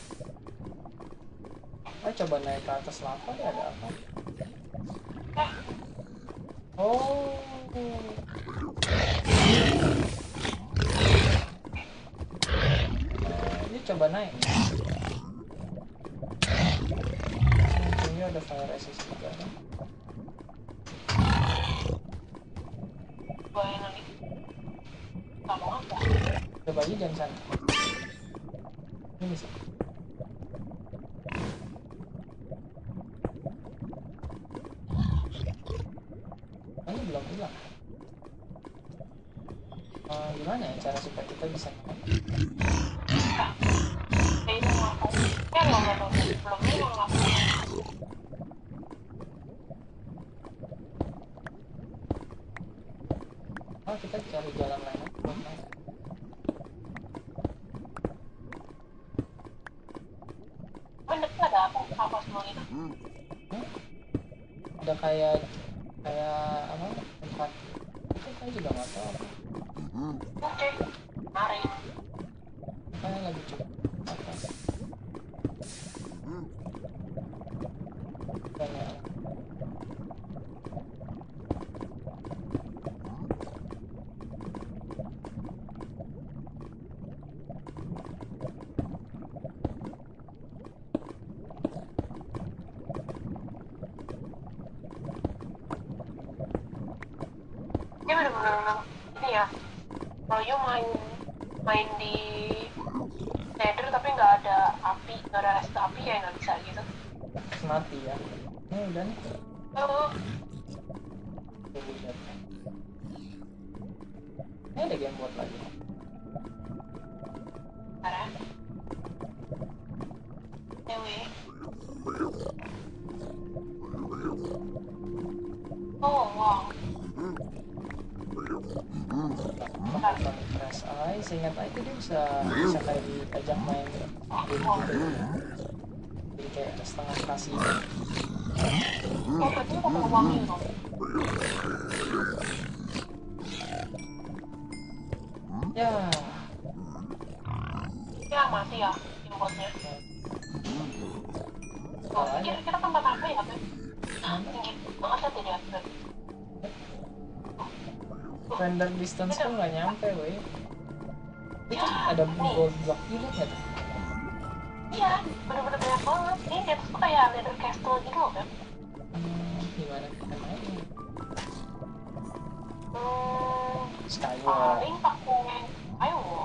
[SPEAKER 2] Ayo coba naik ke atas lava deh, ada apa?
[SPEAKER 1] Eh,
[SPEAKER 2] Oh. Ini coba naik. Untungnya ada fire resist juga kan.
[SPEAKER 1] gue yang nanti. Nggak mau apa?
[SPEAKER 2] Coba aja jangan sana. Ini sih. Ini belum hilang. Uh, gimana ya cara supaya kita bisa naik?
[SPEAKER 1] Ya itu ngaku. Ya nggak nggak tahu. Belum hilang ngaku.
[SPEAKER 2] Oh kita cari jalan lain aja buat naik.
[SPEAKER 1] Kan dekat ada apa? Apa semua itu?
[SPEAKER 2] Hmm? Ada kayak kayak apa tempat itu saya juga nggak tahu apa.
[SPEAKER 1] Oke, mari.
[SPEAKER 2] Kayak lagi coba apa banyak.
[SPEAKER 1] Ini bener-bener ini ya. Kalau you main main di Nether tapi nggak ada api, nggak ada restu api ya nggak bisa gitu.
[SPEAKER 2] Mati ya. Ini udah nih.
[SPEAKER 1] Oh,
[SPEAKER 2] Tunggu lihat. Ini ada game buat lagi.
[SPEAKER 1] Bentar ya. Dewi. Oh, wow.
[SPEAKER 2] Bentar. Crash Eye, seingat aja dia bisa bisa kayak diajak main game gitu. Jadi kayak setengah kasih.
[SPEAKER 1] Oh, berarti udah mau wangi dong.
[SPEAKER 2] Ya,
[SPEAKER 1] Ya, mati ya inputnya. Oh, kira-kira tempat apa ya, Ben? Tinggi banget ya tadi aku.
[SPEAKER 2] render distance tuh nggak nyampe, weh. Itu ada gold block gitu nggak tuh?
[SPEAKER 1] Iya, bener-bener banyak banget. Ini di atas tuh kayak leather castle gitu loh, Ben.
[SPEAKER 2] Hmm, gimana kita mainnya?
[SPEAKER 1] Hmm,
[SPEAKER 2] Skyward.
[SPEAKER 1] paling pakai firewall.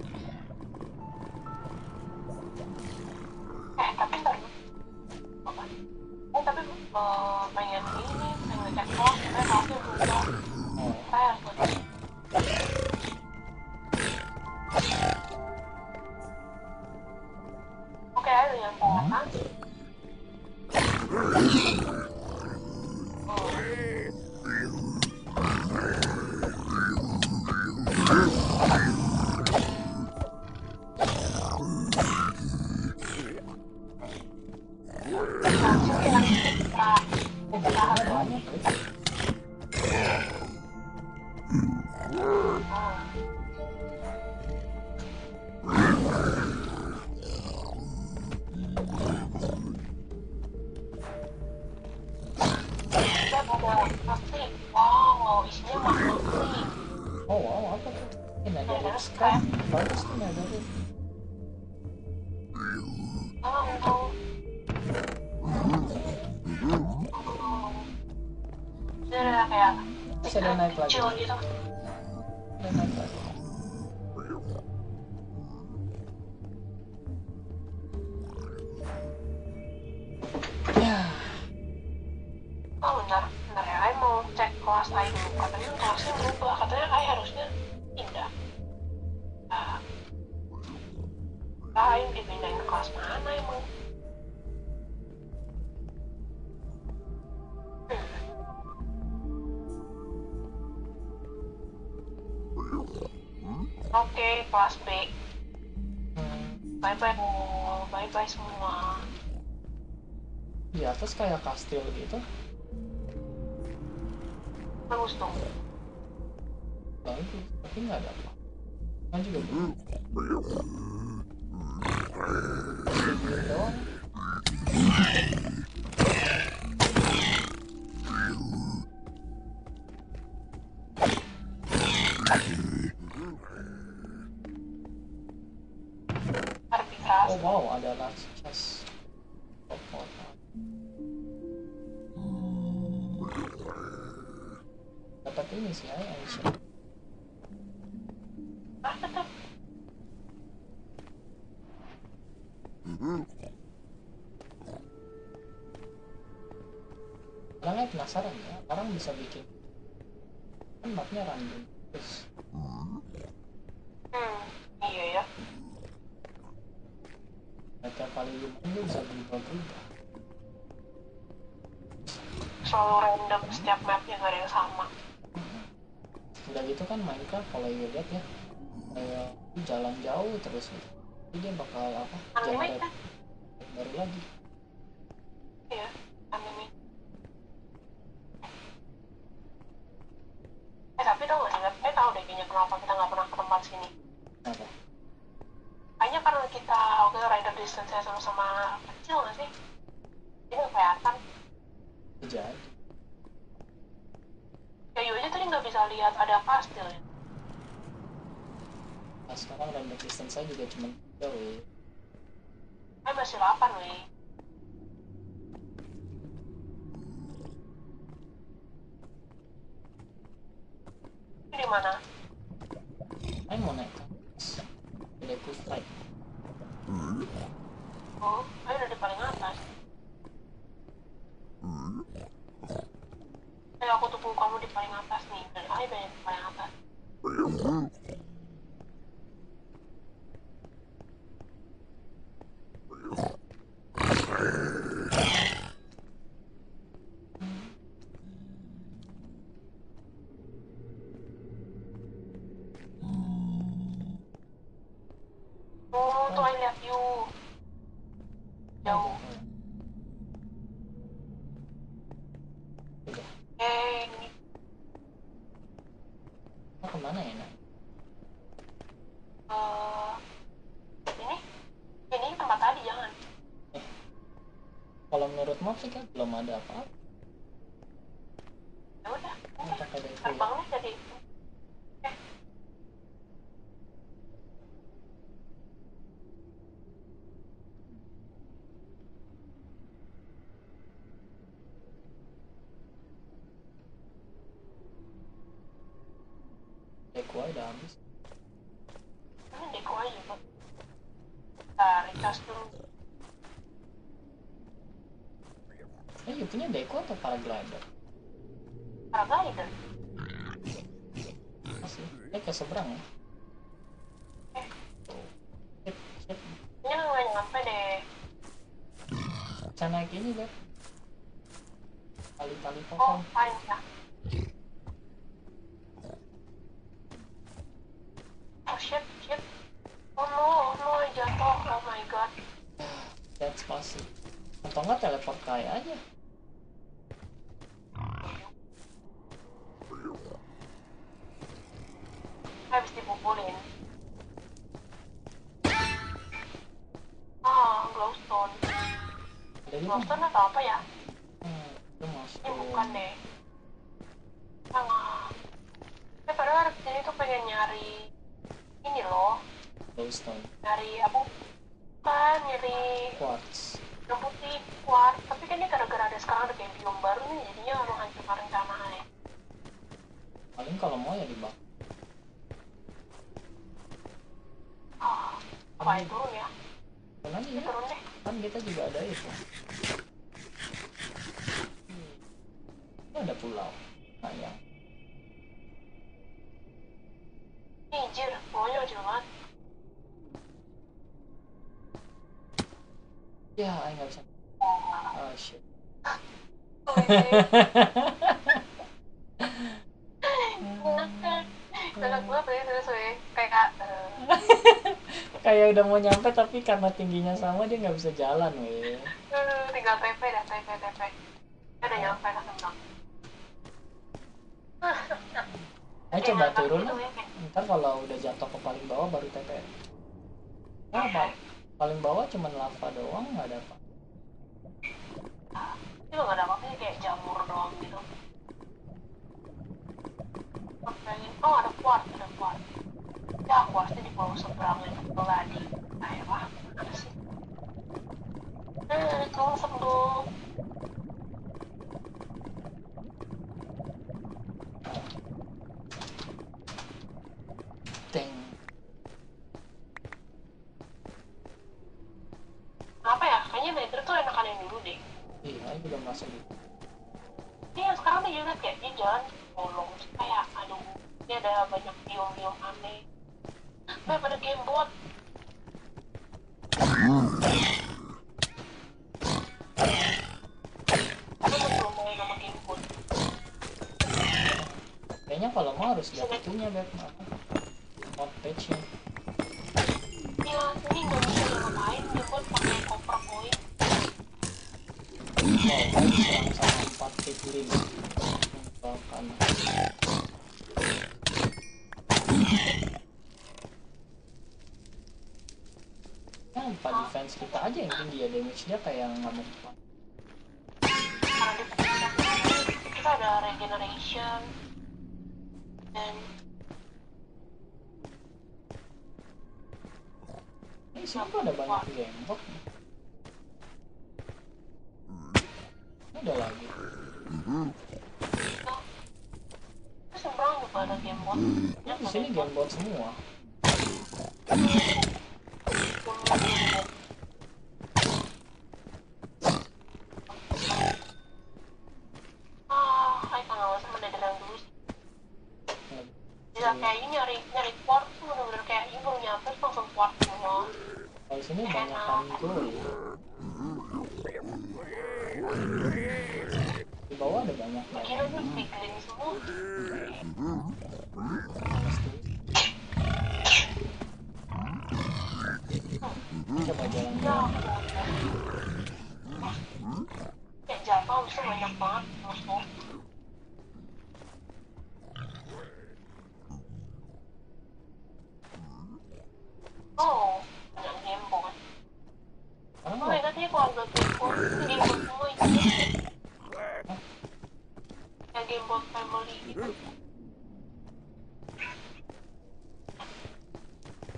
[SPEAKER 1] Eh, tapi ntar apa? Eh, tapi uh, pengen ini, pengen ngecek kelas, saya kasih juga.
[SPEAKER 2] Oh,
[SPEAKER 1] Saya harus ngecek. Oke, ada yang pola.
[SPEAKER 2] oh bukunya banyak, weh.
[SPEAKER 1] Pasti, wow, isinya makhluk sih.
[SPEAKER 2] Oh wow, apa tuh? Ini ada red sky. Bagus tuh ada red.
[SPEAKER 1] Oh, no. Dia ada kayak
[SPEAKER 2] Terus ada naik lagi.
[SPEAKER 1] kecil gitu.
[SPEAKER 2] Ada naik lagi. Ya,
[SPEAKER 1] Oh, bentar, bentar ya. Saya mau cek kelas saya dulu. Katanya kelasnya berubah. Katanya saya harusnya pindah. Nah, saya dipindahin ke kelas mana emang? Hmm. Oke, kelas B. Bye-bye, oh, bye-bye semua.
[SPEAKER 2] di atas kayak kastil gitu.
[SPEAKER 1] Bagus dong.
[SPEAKER 2] Bagus, tapi nggak ada apa. Kan juga belum. Gitu doang.
[SPEAKER 1] Arbitrase.
[SPEAKER 2] Oh wow, ada last chest. Oh, oh, dapat ini sih ya, ancient.
[SPEAKER 1] Apa tuh?
[SPEAKER 2] Orangnya penasaran ya, orang bisa bikin kan mapnya random terus.
[SPEAKER 1] Hmm, iya ya.
[SPEAKER 2] Setiap kali lu main dia bisa berubah-berubah.
[SPEAKER 1] Selalu random setiap mapnya, gak ada yang sama.
[SPEAKER 2] Udah gitu kan Minecraft kalau you lihat ya, kayak jalan jauh terus gitu. Jadi dia bakal apa?
[SPEAKER 1] Anime
[SPEAKER 2] Generate
[SPEAKER 1] kan?
[SPEAKER 2] baru lagi.
[SPEAKER 1] Iya, anime. Eh tapi tau gak sih, saya tau deh kayaknya kenapa kita gak pernah ke tempat sini.
[SPEAKER 2] Apa?
[SPEAKER 1] Kayaknya karena kita waktu itu rider distance-nya sama-sama kecil gak sih? Jadi gak kelihatan.
[SPEAKER 2] Jadi
[SPEAKER 1] Kayu aja tadi gak bisa lihat ada kastil ya.
[SPEAKER 2] nah sekarang random distance saya juga cuma tiga weh.
[SPEAKER 1] Saya masih delapan weh. Ini di mana?
[SPEAKER 2] Saya mau naik ke atas. Ada cool flight.
[SPEAKER 1] Oh, saya udah di paling atas. Eh, aku tunggu kamu di paling atas nih. Dan saya udah di paling atas.
[SPEAKER 2] Kita kemana ya nak?
[SPEAKER 1] Uh, ini, ini tempat tadi jangan.
[SPEAKER 2] Eh, kalau menurut map sih kan belum ada apa-apa.
[SPEAKER 1] Ya udah,
[SPEAKER 2] Kita pakai deco ya.
[SPEAKER 1] terbangnya jadi. Eh,
[SPEAKER 2] Deco aja udah habis.
[SPEAKER 1] ini deko aja Pak. Nah, recharge dulu.
[SPEAKER 2] Eh, you punya deco atau paraglider?
[SPEAKER 1] Paraglider.
[SPEAKER 2] Masih. Eh, ke seberang ya?
[SPEAKER 1] Eh,
[SPEAKER 2] Sip, sip.
[SPEAKER 1] ini nggak nyampe deh.
[SPEAKER 2] Bisa naik ini, Beb. Tali-tali
[SPEAKER 1] Oh,
[SPEAKER 2] pohon.
[SPEAKER 1] fine ya. Oh shit, shit. Oh no, oh no, jatuh. Oh my god.
[SPEAKER 2] That's possible. Atau enggak teleport kayak aja.
[SPEAKER 1] Habis dipukulin. Ah, glowstone.
[SPEAKER 2] Ada gitu?
[SPEAKER 1] Glowstone atau apa ya?
[SPEAKER 2] Hmm, itu masuk.
[SPEAKER 1] Ini bukan deh. Sangat. Saya padahal ini tuh pengen nyari ini loh,
[SPEAKER 2] Glowstone.
[SPEAKER 1] nyari apa? Kan nyari
[SPEAKER 2] Quartz.
[SPEAKER 1] yang putih kuat. Tapi kan ini gara-gara ada sekarang ada kayak biom baru nih, jadinya menghancurkan rencananya.
[SPEAKER 2] Paling kalau mau ya dibakar.
[SPEAKER 1] Ah, apa itu turun ya?
[SPEAKER 2] Turun aja
[SPEAKER 1] Ini
[SPEAKER 2] ya.
[SPEAKER 1] turun deh.
[SPEAKER 2] Kan kita juga ada itu. Ini ada pulau. Nah, yang
[SPEAKER 1] Nih, jir, pokoknya kecil banget.
[SPEAKER 2] ya, ayo nggak bisa.
[SPEAKER 1] Ah,
[SPEAKER 2] Oh shit.
[SPEAKER 1] oh, ini. Enak kan? Enak banget ya, terus we. Kayak, eh,
[SPEAKER 2] Kayak udah mau nyampe tapi karena tingginya sama dia nggak bisa jalan, weh.
[SPEAKER 1] eh, tinggal T P dah, T P, T P. Ya udah nyampe lah, senang.
[SPEAKER 2] Ayo coba turun lah. Ntar kalau udah jatuh ke paling bawah baru T P. Nah, apa? Paling bawah cuma lava doang, nggak ada apa.
[SPEAKER 1] Itu nggak ada apa-apa sih, kayak jamur doang gitu. Pengen, oh ada kuart, ada kuart. Ya kuartnya di pulau seberang yang itu tadi. Kayak apa? Ada sih. Eh, kalau sembuh.
[SPEAKER 2] Teng.
[SPEAKER 1] Apa ya? Kayaknya Nether tuh enakan yang dulu deh.
[SPEAKER 2] Iya, ini belum masuk gitu.
[SPEAKER 1] Ini yang sekarang tuh juga kayak dia jalan bolong. Kayak aduh, ini ada banyak biom-biom aneh. Nah, pada gamebot. Aku belum main sama gamebot.
[SPEAKER 2] Kayaknya kalau mau harus lihat itunya, Beb. Apa? Mod page-nya.
[SPEAKER 1] Iya, ini nggak bisa ngapain gamebot pakai copper coin.
[SPEAKER 2] Oh, kan serang sama empat piglin. Bahkan. Ya, empat defense kita aja yang tinggi ya, damage dia kayak nggak mau kuat.
[SPEAKER 1] Karena di kita, kita ada regeneration dan
[SPEAKER 2] Ini sini tuh ada banyak gamebot. Ini ada lagi.
[SPEAKER 1] kita seberang juga ada gamebot.
[SPEAKER 2] Ini di sini gamebot semua.
[SPEAKER 1] Ah, kayak kalau sama Netherlands dulu sih. Bisa kayak ini nyari nyari quartz tuh bener-bener kayak ini baru nyampe terus langsung quartz semua.
[SPEAKER 2] Kalau di sini banyak kanigol. Di bawah ada banyak
[SPEAKER 1] Gila nih piglin semua.
[SPEAKER 2] Coba jalan
[SPEAKER 1] Ya,
[SPEAKER 2] jalan.
[SPEAKER 1] kayak jatuh bisa banyak banget musuh.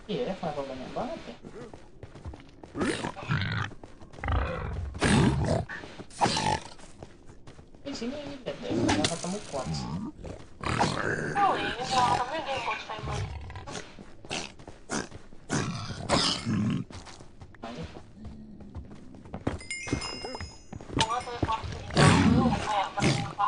[SPEAKER 2] Iya, kenapa banyak banget ya? Di sini lihat deh, nggak ketemu quartz.
[SPEAKER 1] Oh iya, nggak ketemu di Gold Family.
[SPEAKER 2] Nah, ini
[SPEAKER 1] Bunga tuh quartz itu kayak mereka.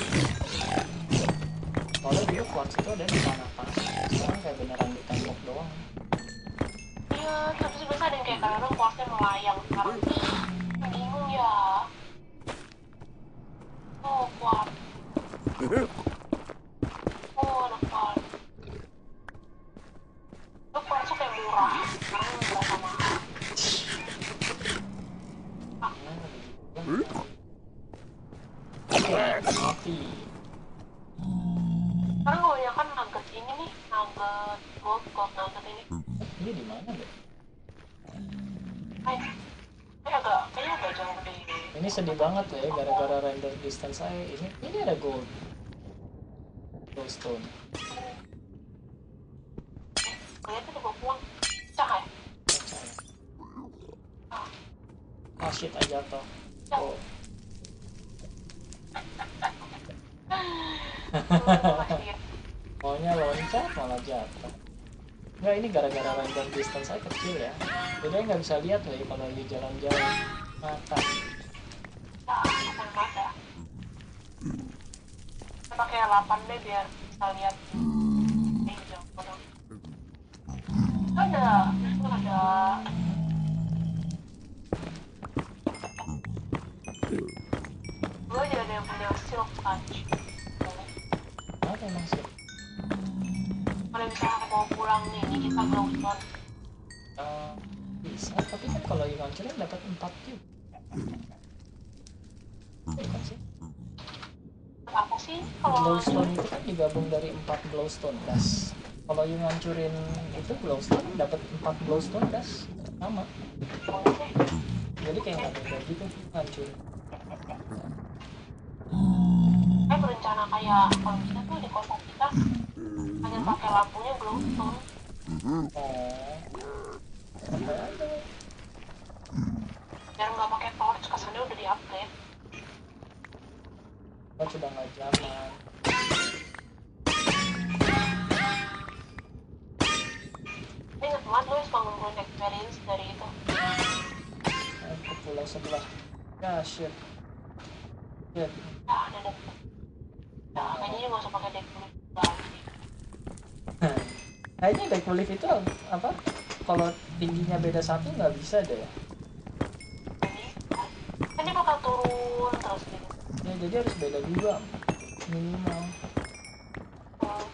[SPEAKER 2] soalnya dulu quartz itu ada di mana-mana. Sekarang kayak beneran di tembok doang.
[SPEAKER 1] Iya, terus biasa ada yang kayak kadang quartznya melayang sekarang. Bingung ya. Oh, quartz. Oh, ada quartz. Itu quartz tuh kayak murah. Sekarang berapa mahal?
[SPEAKER 2] Nah, begitu kan. Oke, mati.
[SPEAKER 1] Sekarang kebanyakan nugget ini nih, nugget gold, gold nugget ini.
[SPEAKER 2] Ini di mana deh?
[SPEAKER 1] Eh, ini agak, kayaknya agak jauh deh.
[SPEAKER 2] Ini sedih banget ya, gara-gara render distance saya ini. Ini ada gold, goldstone.
[SPEAKER 1] Lihat tuh gue pulang. Cak ya?
[SPEAKER 2] Kaca ya. Ah shit, aja jatuh. Oh. Maunya loncat malah jatuh. Enggak, ini gara-gara render distance saya kecil ya. Jadi nggak bisa lihat loh ya kalau lagi jalan jauh. Mata.
[SPEAKER 1] Nah, bukan mata. Saya pakai delapan deh biar bisa lihat. Ini jauh banget. Ada, itu ada. Gue aja ada yang punya silk touch.
[SPEAKER 2] Apa emang sih?
[SPEAKER 1] Kalau misalnya aku mau pulang nih, ini kita glowstone.
[SPEAKER 2] Uh, bisa, tapi kan kalau yang hancurin dapat empat juga. Bukan sih?
[SPEAKER 1] Apa sih kalau
[SPEAKER 2] Glowstone itu kan digabung dari empat glowstone das. Kalau yang ngancurin itu glowstone dapat empat glowstone das. Sama.
[SPEAKER 1] boleh deh.
[SPEAKER 2] Jadi kayak nggak beda gitu ngancurin.
[SPEAKER 1] Saya berencana kayak kalau kita tuh di kota kita hanya pakai lampunya glowstone.
[SPEAKER 2] Oh. Sampai aja.
[SPEAKER 1] Biar nggak pakai torch, kesannya udah di upgrade.
[SPEAKER 2] Oh, sudah nggak zaman.
[SPEAKER 1] Ini inget banget lu bangun Green Experience dari itu.
[SPEAKER 2] Eh, ke pulau sebelah. Ya shit. Shit.
[SPEAKER 1] Ya, ada dapet. Nah, kayaknya juga nggak usah pakai deck dulu lagi.
[SPEAKER 2] Kayaknya deck relief itu apa? Kalau tingginya beda satu nggak bisa deh.
[SPEAKER 1] Kan dia bakal turun terus gitu.
[SPEAKER 2] Ya jadi harus beda dua minimal.
[SPEAKER 1] Hmm.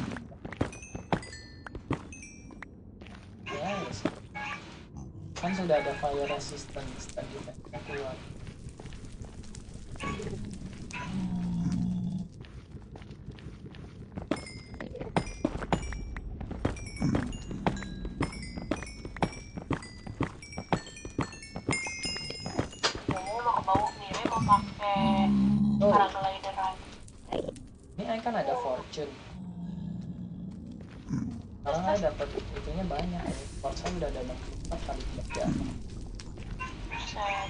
[SPEAKER 2] Ya yes. Kan sudah ada fire resistance tadi kan kuat.
[SPEAKER 1] Mau ke bawah nih, mau pakai
[SPEAKER 2] Oh,
[SPEAKER 1] paraglider aja.
[SPEAKER 2] ini kan ada fortune. Sekarang saya dapat itunya banyak ya. Fortune saya udah ada enam puluh empat kali tiga.
[SPEAKER 1] Buset.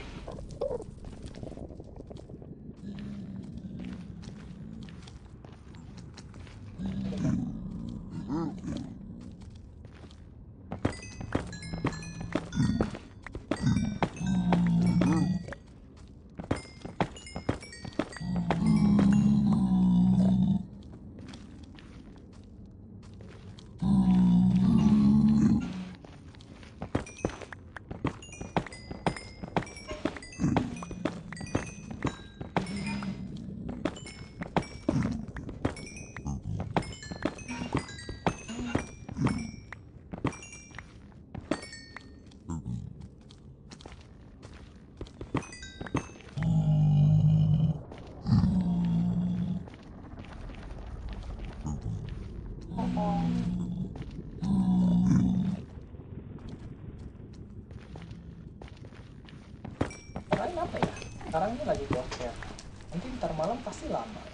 [SPEAKER 2] Sekarang apa ya? Sekarang ini lagi blocker. Nanti ntar malam pasti lama.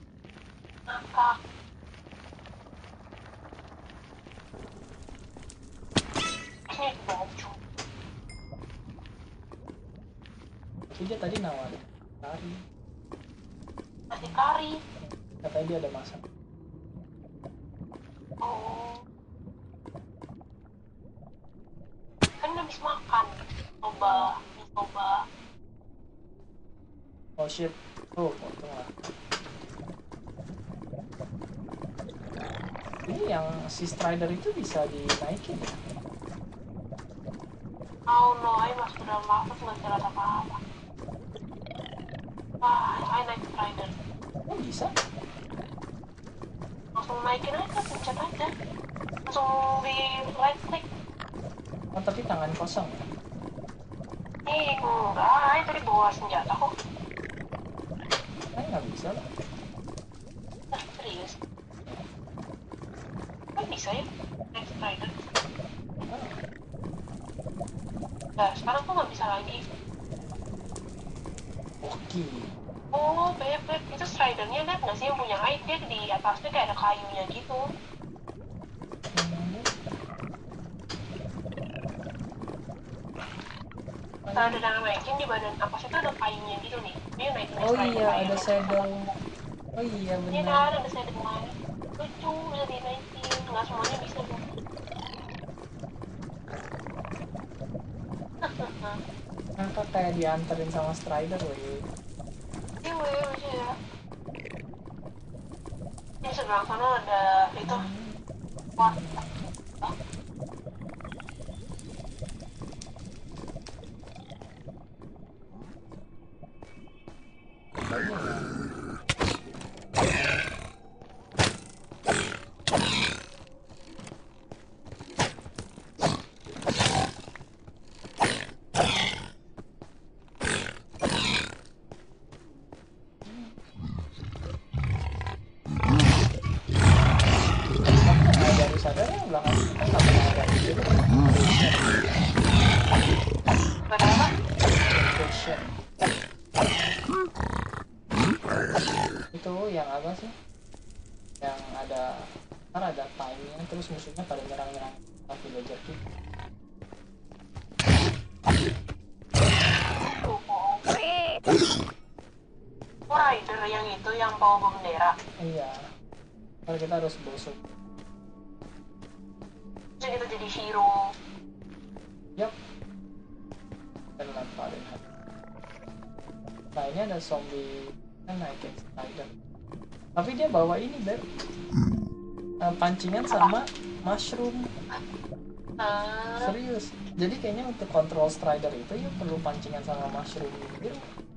[SPEAKER 1] Ngakak.
[SPEAKER 2] tapi dia tadi nawarin kari.
[SPEAKER 1] Nasi kari.
[SPEAKER 2] Katanya dia ada masak.
[SPEAKER 1] Oh. Kan habis makan. Coba, coba.
[SPEAKER 2] Oh shit, tuh potong lah. Ini yang si Strider itu bisa dinaikin ya?
[SPEAKER 1] Oh no, I masuk dalam lava nggak bisa lihat apa-apa. Wah, I naik Strider.
[SPEAKER 2] Oh bisa?
[SPEAKER 1] Langsung naikin aja, pencet aja. Langsung di right click.
[SPEAKER 2] Oh tapi tangan kosong ya?
[SPEAKER 1] Eh, enggak, I tadi bawa senjata kok.
[SPEAKER 2] Kan nggak bisa lah.
[SPEAKER 1] Nah, serius. Kan bisa ya, naik Strider.
[SPEAKER 2] Oh.
[SPEAKER 1] Nah, sekarang tuh nggak bisa lagi.
[SPEAKER 2] Oke.
[SPEAKER 1] Oh, beb, beb, itu Stridernya lihat nggak sih yang punya I? Dia di atasnya kayak ada kayunya gitu. Kalau ada yang naikin di badan atas itu ada kayunya gitu nih. Dia naikin
[SPEAKER 2] Oh
[SPEAKER 1] Strider
[SPEAKER 2] iya
[SPEAKER 1] kayu.
[SPEAKER 2] ada saddle. Oh iya
[SPEAKER 1] Iya
[SPEAKER 2] benar.
[SPEAKER 1] kan, ada saddle lain. Lucu, bisa dinaikin. Nggak semuanya bisa dong.
[SPEAKER 2] Kenapa kayak dianterin sama Strider weh?
[SPEAKER 1] Iya, weh, lucu ya. Di sebelah sana ada itu. Wah,
[SPEAKER 2] Banyak ya. Nah, dari sadar yang belakang kita nggak pernah ada itu.
[SPEAKER 1] berapa?
[SPEAKER 2] Location. Itu yang apa sih? Yang ada ntar ada time-nya terus musuhnya pada nyerang-nyerang villager gitu.
[SPEAKER 1] Oh, rider yang itu yang bawa bendera.
[SPEAKER 2] Iya. Ntar kita harus bosok.
[SPEAKER 1] Terus kita jadi hero.
[SPEAKER 2] Yap. Dan lemparin. Nah ini ada zombie kan naikin Strider. Tapi dia bawa ini beb. Uh, pancingan sama mushroom.
[SPEAKER 1] Uh,
[SPEAKER 2] Serius. Jadi kayaknya untuk kontrol Strider itu ya perlu pancingan sama mushroom gitu.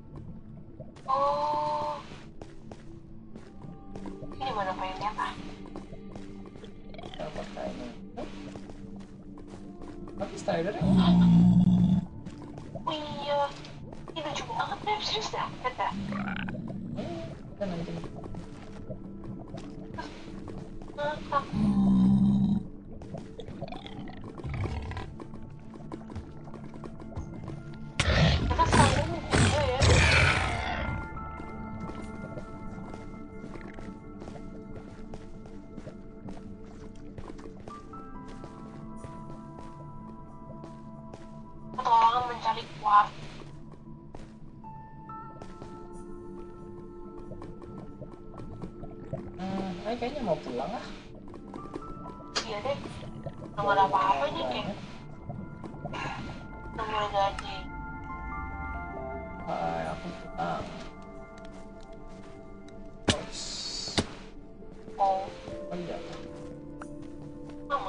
[SPEAKER 1] oh. Ini mana pengen lihat ah?
[SPEAKER 2] Kita pakai ini. Tapi Strider ya.
[SPEAKER 1] Oh iya. Ini lucu banget beb, serius dah, lihat dah.
[SPEAKER 2] Eh, kita naikin.
[SPEAKER 1] Ngakak. Kita sekarang juga ya. Petualangan mencari kuat.
[SPEAKER 2] Hmm, Ay kayaknya mau pulang ah.
[SPEAKER 1] Iya deh. Nggak ada apa-apa nih kayak. Nomor gaji.
[SPEAKER 2] Ay, aku pulang. Terus.
[SPEAKER 1] Oh,
[SPEAKER 2] Oh iya.
[SPEAKER 1] sama.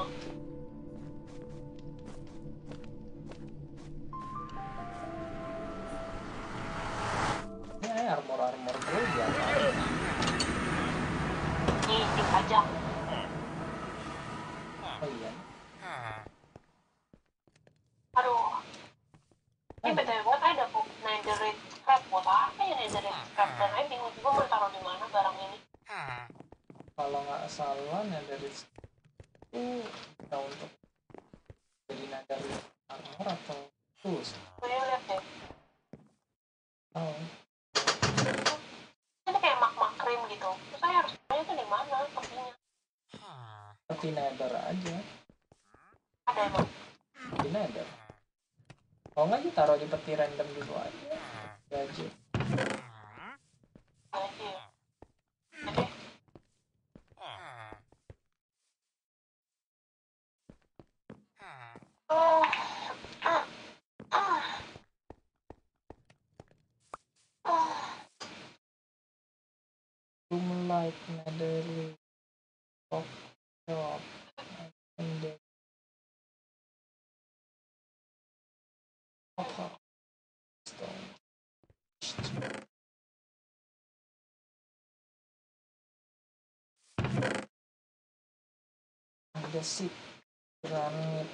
[SPEAKER 2] Ini ay armor armor gue biasa.
[SPEAKER 1] Nih, dik aja.
[SPEAKER 2] Oh iya.
[SPEAKER 1] Aduh. Ini
[SPEAKER 2] Ada.
[SPEAKER 1] btw banget ada kok netherite scrap. Buat apa ya netherite scrap? Dan saya bingung juga mau taruh di mana barang ini.
[SPEAKER 2] Kalau nggak salah dari itu kita untuk jadi dari armor atau tools.
[SPEAKER 1] Saya lihat deh.
[SPEAKER 2] Oh.
[SPEAKER 1] Ini kayak magma cream gitu. Terus saya harus tanya tuh di mana sepertinya.
[SPEAKER 2] Seperti nether aja.
[SPEAKER 1] Ada emang.
[SPEAKER 2] Di nether. Kalau nggak ditaruh di peti random gitu aja. Gaji.
[SPEAKER 1] Gaji ya. Jadi oh, ah, ah, ah.
[SPEAKER 2] Room light netherly top shop and then apa stone ada sip granit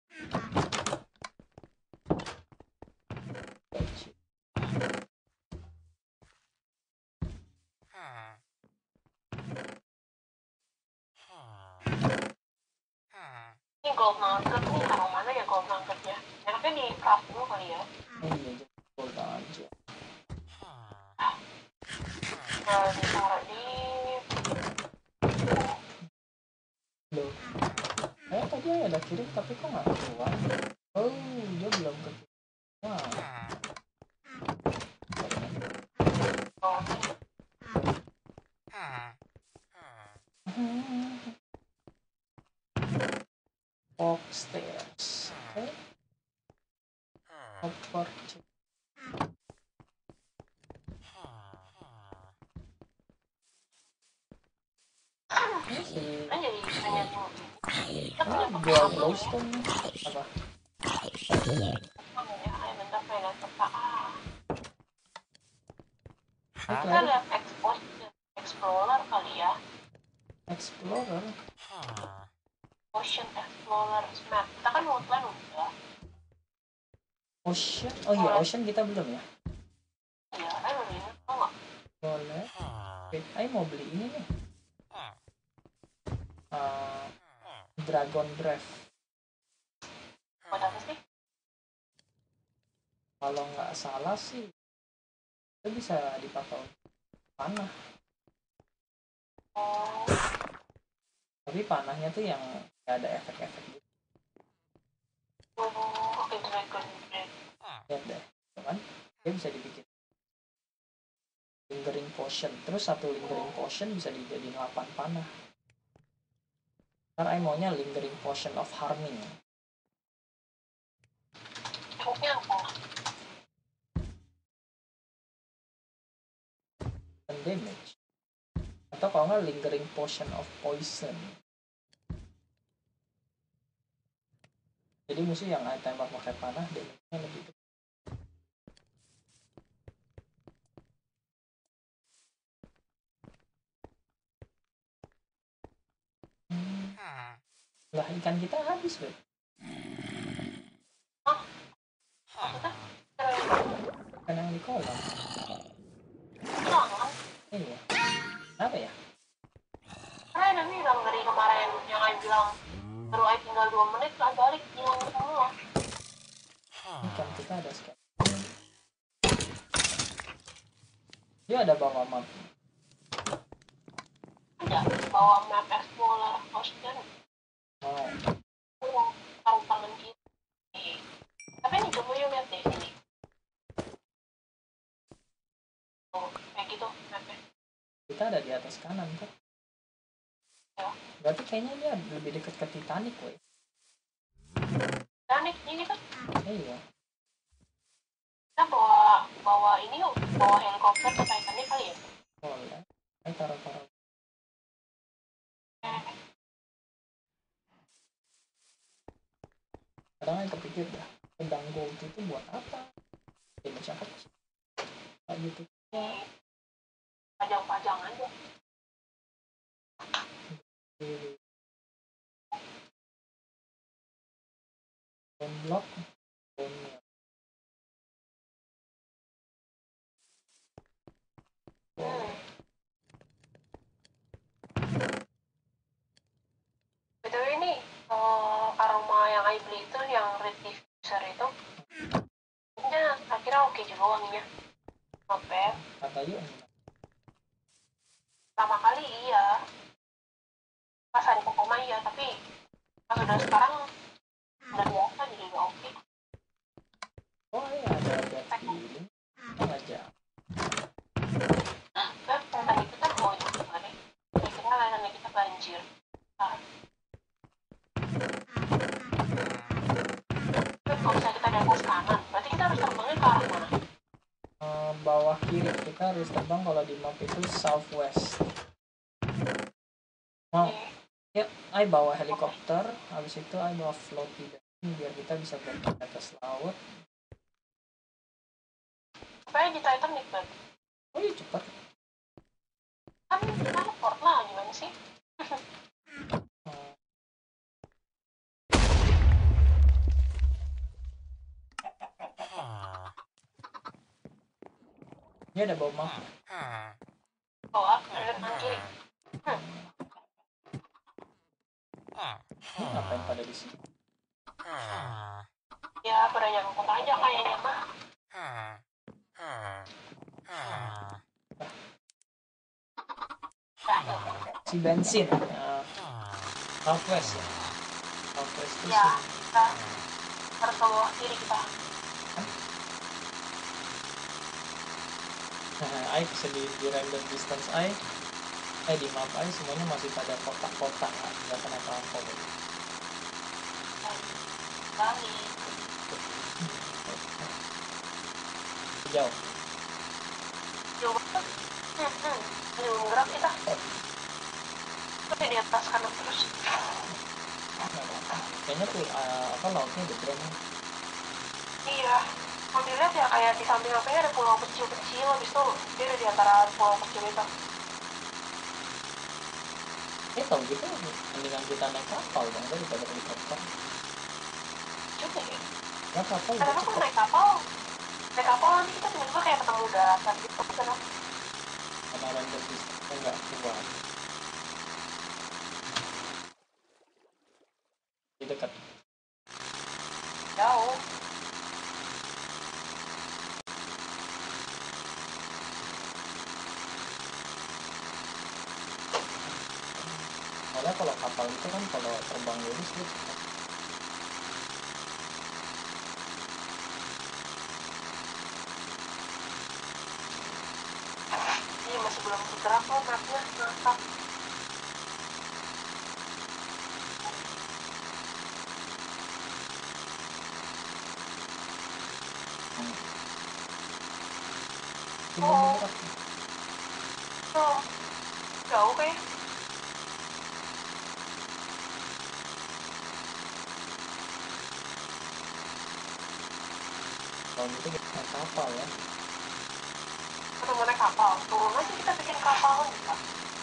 [SPEAKER 2] gaji.
[SPEAKER 1] Ini gold nugget nih, taruh mana ya gold nuggetnya? Enaknya di craft dulu kali ya.
[SPEAKER 2] Oh iya jadi gold aja.
[SPEAKER 1] Nah, ditaruh di
[SPEAKER 2] Loh eh tadi ada kirim tapi kok nggak keluar. Oh dia belum keluar.
[SPEAKER 1] gold.
[SPEAKER 2] Oak stairs. Okay. Upper check.
[SPEAKER 1] Kan jadi hanya dulu. Kita punya
[SPEAKER 2] Ah, jual glowstone nih. Apa?
[SPEAKER 1] pengalaman ya. Ayo bentar saya lihat peta. Ah,
[SPEAKER 2] Itu
[SPEAKER 1] kita
[SPEAKER 2] ada
[SPEAKER 1] lihat expose explorer kali ya.
[SPEAKER 2] explorer.
[SPEAKER 1] Ocean Explorer map. Kita kan outline udah.
[SPEAKER 2] Ocean. Oh iya ocean kita belum ya.
[SPEAKER 1] Iya, ayo beli ini tau nggak?
[SPEAKER 2] Boleh. Wait, Ayo mau beli ini nih. Uh, Dragon Breath.
[SPEAKER 1] Buat apa sih?
[SPEAKER 2] Kalau nggak salah sih itu bisa dipakai panah.
[SPEAKER 1] Oh,
[SPEAKER 2] Tapi panahnya tuh yang nggak ada efek-efek gitu.
[SPEAKER 1] oh, oke Dragon Breath.
[SPEAKER 2] Lihat deh, kan? Dia bisa dibikin lingering potion. Terus satu lingering potion bisa dijadiin delapan panah. Ntar Ayo maunya lingering potion of harming.
[SPEAKER 1] Efeknya apa?
[SPEAKER 2] Dan damage. Atau kalau nggak lingering potion of poison. Jadi musuh yang Ayo tembak pakai panah damage-nya lebih gede. Hmm. Lah ikan kita habis loh.
[SPEAKER 1] Hah? Maksudnya?
[SPEAKER 2] Ikan yang di kolam.
[SPEAKER 1] Hilang kan?
[SPEAKER 2] Iya. Kenapa ya?
[SPEAKER 1] Karena ada bilang dari kemarin yang Ayo bilang baru Ayo tinggal dua menit Ayo balik hilang semua.
[SPEAKER 2] Ikan kita ada sekian. Dia ada bawa map.
[SPEAKER 1] Ada bawa map Explorer Ocean.
[SPEAKER 2] Mau.
[SPEAKER 1] Oh, taruh tangan kita. Tapi ini coba yuk lihat deh sini. Tuh, kayak gitu mapnya.
[SPEAKER 2] Kita ada di atas kanan kan?
[SPEAKER 1] Ya.
[SPEAKER 2] Berarti kayaknya dia lebih dekat ke Titanic, woi.
[SPEAKER 1] Titanic ini kan
[SPEAKER 2] Iya.
[SPEAKER 1] kita bawa bawa ini yuk, bawa helikopter ke Titanic kali ya.
[SPEAKER 2] Boleh. Ayo taruh-taruh. Kadang Ayo kepikir dah, pedang gold itu buat apa? Damage yang kecil. Kayak gitu. Ya.
[SPEAKER 1] Pajang-pajang aja.
[SPEAKER 2] Bone block. Bone.
[SPEAKER 1] Hmm. B T W ini uh, aroma yang I beli itu yang red diffuser itu ini akhirnya oke juga wanginya. Not bad.
[SPEAKER 2] Kata yuk.
[SPEAKER 1] Pertama kali iya. Pas ada koma iya, tapi pas udah sekarang udah biasa jadi udah oke.
[SPEAKER 2] Oh iya ada bad feeling. Oh aja.
[SPEAKER 1] Terus kalau misalnya kita di atas kanan, berarti kita harus terbangnya ke arah mana?
[SPEAKER 2] Eh, bawah kiri kita harus terbang kalau di map itu southwest. Mau? Ya, I bawa helikopter, habis itu I bawa floaty biar kita bisa berada di atas laut.
[SPEAKER 1] Supaya di Titanic kan?
[SPEAKER 2] Oh iya cepat.
[SPEAKER 1] Kan teleport lah, gimana sih?
[SPEAKER 2] Dia ada bawa map.
[SPEAKER 1] Bawa, ada kanan kiri.
[SPEAKER 2] Ini ngapain pada di sini?
[SPEAKER 1] Ya, pada nyangkut aja kayaknya mah.
[SPEAKER 2] Si bensin. Uh, Southwest ya. Southwest itu
[SPEAKER 1] Ya,
[SPEAKER 2] sih.
[SPEAKER 1] kita harus ke bawah kiri kita.
[SPEAKER 2] Nah, I di, di random distance I, eh di map I semuanya masih pada kotak-kotak nggak kelihatan apa-apa.
[SPEAKER 1] Balik.
[SPEAKER 2] Jauh.
[SPEAKER 1] Jauh banget. Hmm, hmm. Belum gerak kita. Kita di atas kanan terus.
[SPEAKER 2] Kayaknya tuh uh, apa lautnya gede emang.
[SPEAKER 1] Iya. Kalau dilihat ya kayak di samping apa ada pulau kecil-kecil, habis itu dia ada di antara pulau kecil itu.
[SPEAKER 2] Eh tau gitu mendingan kita naik kapal dong daripada helikopter.
[SPEAKER 1] Juga ya.
[SPEAKER 2] Ya kapal
[SPEAKER 1] Karena
[SPEAKER 2] lebih
[SPEAKER 1] kalau
[SPEAKER 2] cepat.
[SPEAKER 1] naik kapal, naik kapal nanti kita tiba-tiba kayak ketemu daratan gitu kan.
[SPEAKER 2] Karena random distance nggak kuat. Di dekat.
[SPEAKER 1] Jauh.
[SPEAKER 2] Soalnya kalau kapal itu kan kalau terbang lurus dia cepat.
[SPEAKER 1] Iya masih belum bergerak loh mapnya, ngakak.
[SPEAKER 2] Belum
[SPEAKER 1] Oh,
[SPEAKER 2] bergerak.
[SPEAKER 1] oh, jauh kayak.
[SPEAKER 2] Kalau gitu kita naik kapal ya.
[SPEAKER 1] Atau mau naik kapal, turun aja kita bikin kapal bisa.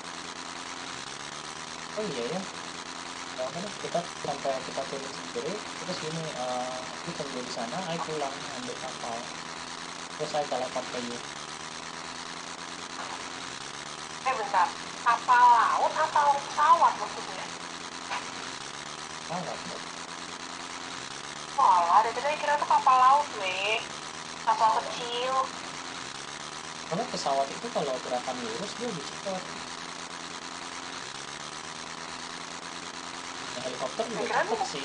[SPEAKER 2] Oh iya ya. Ya apa deh kita sampai kita turun sendiri. Terus gini, uh, lu tunggu di sana, I pulang ambil kapal. Terus saya teleport ke you.
[SPEAKER 1] Eh bentar, kapal laut atau pesawat maksudnya?
[SPEAKER 2] Pesawat dong.
[SPEAKER 1] Wah, ada tadi kira tuh kapal laut weh. Kapal kecil.
[SPEAKER 2] Soalnya pesawat itu kalau gerakan lurus dia lebih cepat. Ya, helikopter juga
[SPEAKER 1] Kira
[SPEAKER 2] cepet
[SPEAKER 1] nih,
[SPEAKER 2] sih.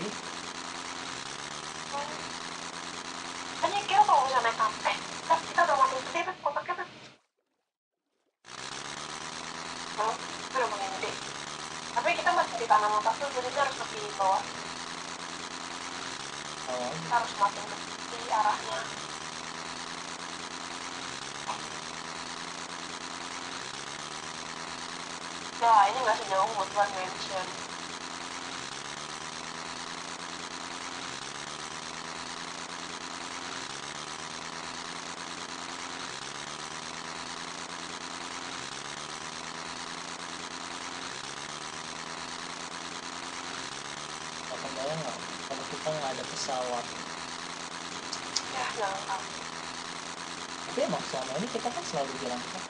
[SPEAKER 1] hmm. Hanya kira kalau misalnya naik kapal, eh kita, kita udah makin gede kan kotaknya kan? Hmm, kita udah makin gede. Tapi kita masih di kanan atas tuh, jadi kita harus lebih bawah.
[SPEAKER 2] Tahu aja.
[SPEAKER 1] Kita harus makin ke kiri arahnya. Ya, ini nggak sejauh Woodland Mansion.
[SPEAKER 2] Gak kebayang nggak kalau kita nggak ada pesawat.
[SPEAKER 1] Ya, jangan sampai.
[SPEAKER 2] Tapi emang selama ini kita kan selalu jalan kaki.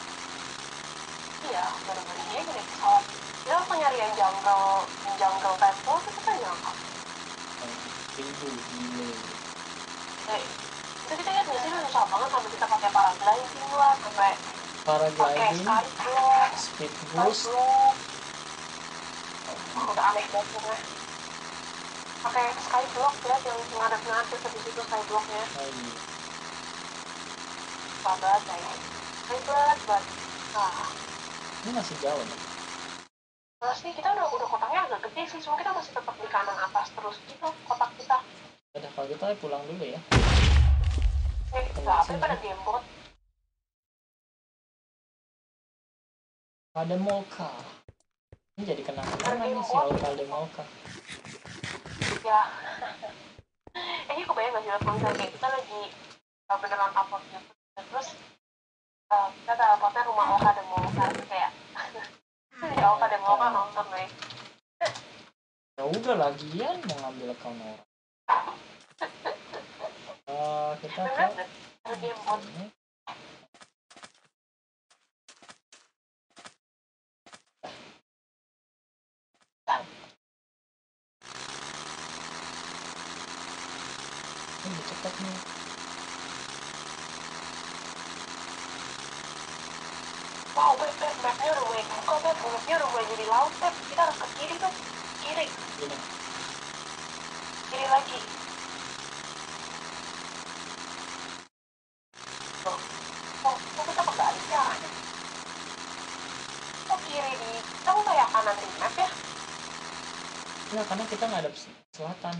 [SPEAKER 1] Iya, baru-baru ini aja naik pesawat. Ya, nyari yang jungle, yang jungle temple itu kita jalan kaki.
[SPEAKER 2] Yang ribu gile.
[SPEAKER 1] Kita, itu kita lihat nggak sih, itu susah banget sampai kita pakai paragliding lah, sampai pakai
[SPEAKER 2] Paragliding,
[SPEAKER 1] skyblock,
[SPEAKER 2] speed boost,
[SPEAKER 1] skyblock. Oh, udah aneh banget pokoknya. Pakai skyblock ya, yang ngadep-ngadep habis itu skyblocknya.
[SPEAKER 2] oh iya.
[SPEAKER 1] Susah banget kayaknya. Ribet banget. Nah,
[SPEAKER 2] Ini masih jauh nih.
[SPEAKER 1] terus nih kita udah udah kotaknya agak gede sih, cuma kita masih tetap di kanan atas terus gitu kotak kita.
[SPEAKER 2] Udah kalau gitu ayo pulang dulu ya.
[SPEAKER 1] Eh, nggak apa pada gamebot.
[SPEAKER 2] Ada Molka. Ini jadi kenang-kenangan nih si Alcalde Molka.
[SPEAKER 1] Ya. Eh, ini kebayang gak sih kalau misalnya kayak kita lagi uh, beneran upload gitu, terus uh, kita telepotnya rumah Oka dan Molka tuh kayak ya Oka dan Molka nonton nih.
[SPEAKER 2] Ya udah lagian mau ngambil account orang. Uh, kita ke
[SPEAKER 1] gamebot.
[SPEAKER 2] Ini cepet nih.
[SPEAKER 1] Wow, Beb, Beb, mapnya udah mulai buka, Beb, mapnya udah mulai jadi laut, Beb, kita harus ke kiri, Beb, kiri,
[SPEAKER 2] Ini.
[SPEAKER 1] kiri lagi. Oh, oh, kok kita kebalik ya? Kok kiri di, kamu kayak kanan di map ya?
[SPEAKER 2] Ya karena kita ngadep selatan.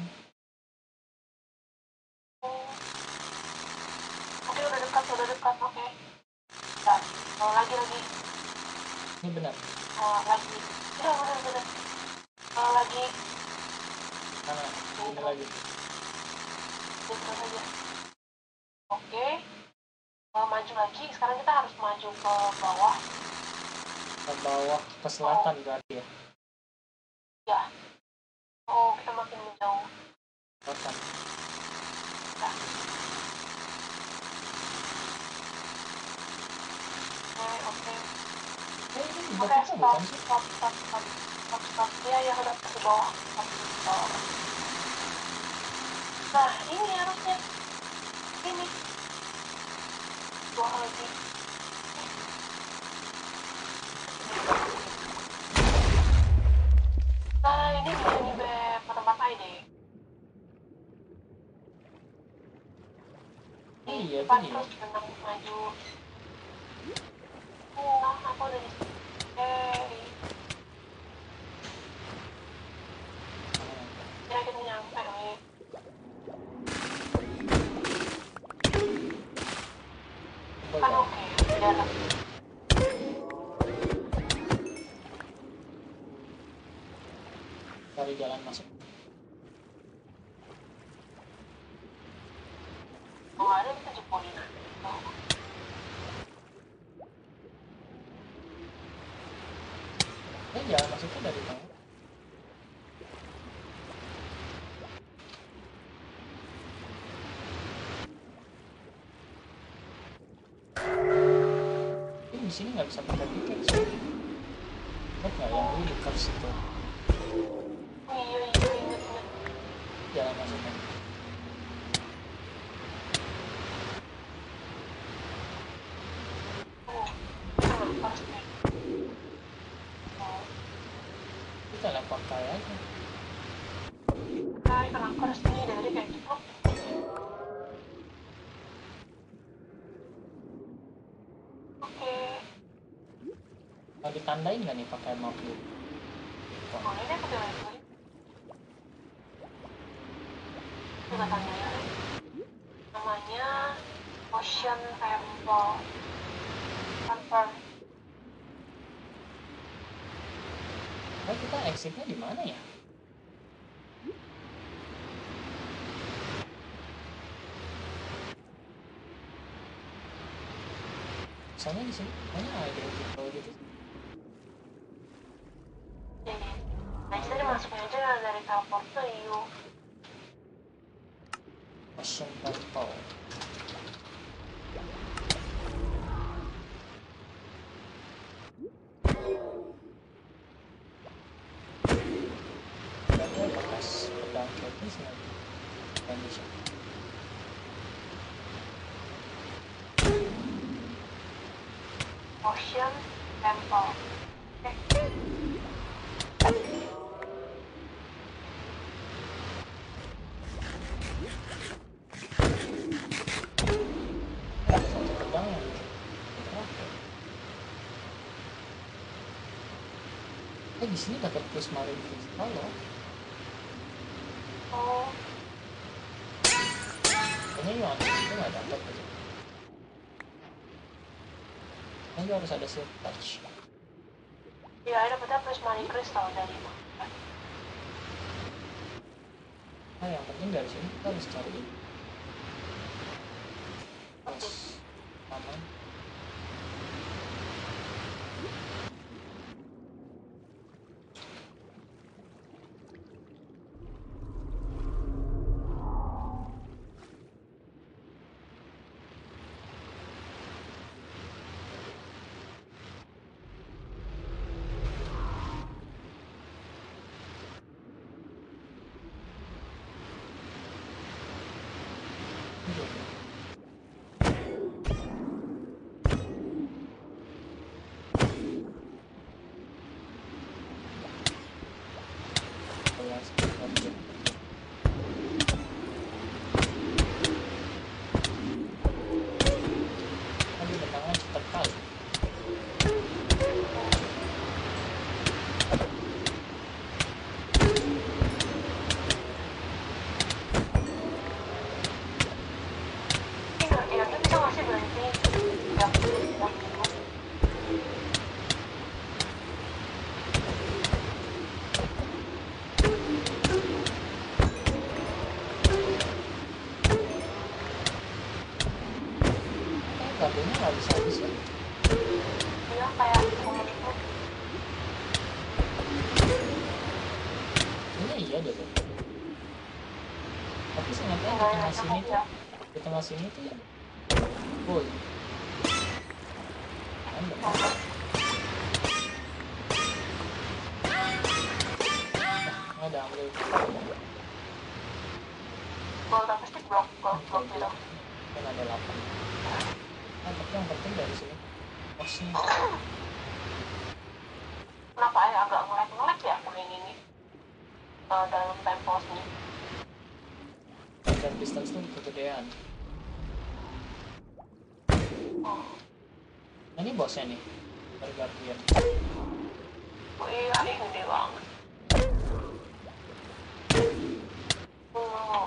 [SPEAKER 1] Oh. Oke, udah dekat, udah dekat, oke. Nah, uh, lagi, lagi.
[SPEAKER 2] Ini benar.
[SPEAKER 1] Uh, lagi. Udah, bener, bener. Uh, lagi.
[SPEAKER 2] Karena ini lagi.
[SPEAKER 1] Ya, terus aja. Oke. Uh, maju lagi, sekarang kita harus maju ke bawah.
[SPEAKER 2] Ke bawah, ke selatan oh. Berarti ya?
[SPEAKER 1] Ya. Oh, kita makin menjauh.
[SPEAKER 2] Selatan.
[SPEAKER 1] Ya. Oke, oke.
[SPEAKER 2] Eh, ini juga
[SPEAKER 1] Oke,
[SPEAKER 2] kita
[SPEAKER 1] stop,
[SPEAKER 2] bukan sih?
[SPEAKER 1] stop, stop, stop, stop, stop. Iya, ya, udah di bawah. Stop, di bawah. Nah, ini harusnya. Ini. Dua lagi. Nah, ini bisa nih, Beb. Ke tempat lain deh.
[SPEAKER 2] Oh iya,
[SPEAKER 1] depan
[SPEAKER 2] itu
[SPEAKER 1] terus benang maju. Oh, aku udah di eh, kira kita nyampe nih. Kan oke, jarak.
[SPEAKER 2] Cari jalan masuk.
[SPEAKER 1] Oh, ada kita jebolin. Oh.
[SPEAKER 2] Eh, jalan masuknya dari mana? Ini di sini nggak bisa pakai tiket sih. Ingat nggak yang dulu di Curse itu?
[SPEAKER 1] Oh iya, iya, inget, inget.
[SPEAKER 2] Jalan masuknya.
[SPEAKER 1] Oh, kenapa harus nih? Oh.
[SPEAKER 2] Kita lempar kayak aja.
[SPEAKER 1] Nah, kenapa harus ini dari kayak gitu? Oke.
[SPEAKER 2] Mau ditandain nggak nih pakai map dulu?
[SPEAKER 1] Boleh deh, pakai lagi. Juga tandanya namanya Ocean Temple. Confirm.
[SPEAKER 2] Nah, kita exitnya di mana ya? Misalnya di sini banyak identical gitu.
[SPEAKER 1] Jadi, nah kita dimasukin aja dari teleport ke U.
[SPEAKER 2] Ocean Temple. Ada bekas pedang Katniss lagi. Condition.
[SPEAKER 1] Ocean Temple. Oke.
[SPEAKER 2] Satu pedang yang terakhir. Eh di sini dapat prismarin kristal loh.
[SPEAKER 1] Oh,
[SPEAKER 2] Kayaknya yang itu nggak dapat aja. Kan juga harus ada silk touch.
[SPEAKER 1] iya dapetnya prismatic crystal dari itu.
[SPEAKER 2] Nah yang penting dari sini kita harus cari ini. Terus aman. Aduh, bentangan cepet kali.
[SPEAKER 1] Ini kira-kira bisa nggak sih berhenti? Ya, ya.
[SPEAKER 2] Eh, kabelnya nggak bisa habis ya.
[SPEAKER 1] Iya kayak komitmen.
[SPEAKER 2] Ini iya deh tuh. Tapi seingatnya di
[SPEAKER 1] Enggak
[SPEAKER 2] tengah
[SPEAKER 1] enak
[SPEAKER 2] sini tuh,
[SPEAKER 1] ya.
[SPEAKER 2] di tengah sini tuh ya. Woi. Kan benar. Nah, ada ambil.
[SPEAKER 1] Gold apa sih blok gold blok gitu.
[SPEAKER 2] Kan ada delapan. Nah, tapi yang penting dari sini posnya.
[SPEAKER 1] Kenapa ya agak ngelek-ngelek ya main ini uh, dalam tempos nih.
[SPEAKER 2] Dan distance tuh kegedean.
[SPEAKER 1] Oh,
[SPEAKER 2] Nah, ini bosnya nih. Bergardian.
[SPEAKER 1] oh iya ini gede banget. Oh,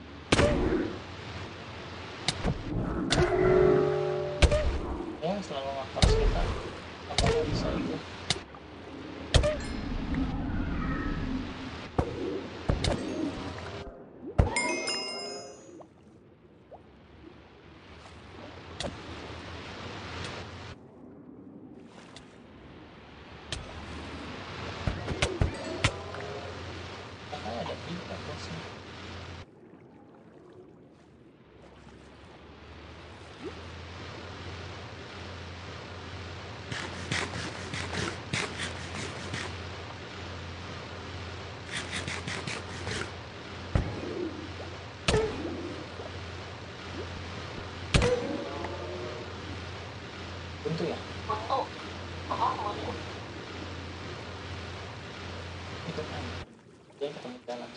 [SPEAKER 2] Yang selalu ngakar kita. Apa nggak bisa itu? Katanya ada tiga bosnya. Buntu ya?
[SPEAKER 1] buntu. Oh, buntu.
[SPEAKER 2] Itu kan. Dia ketemu jalan.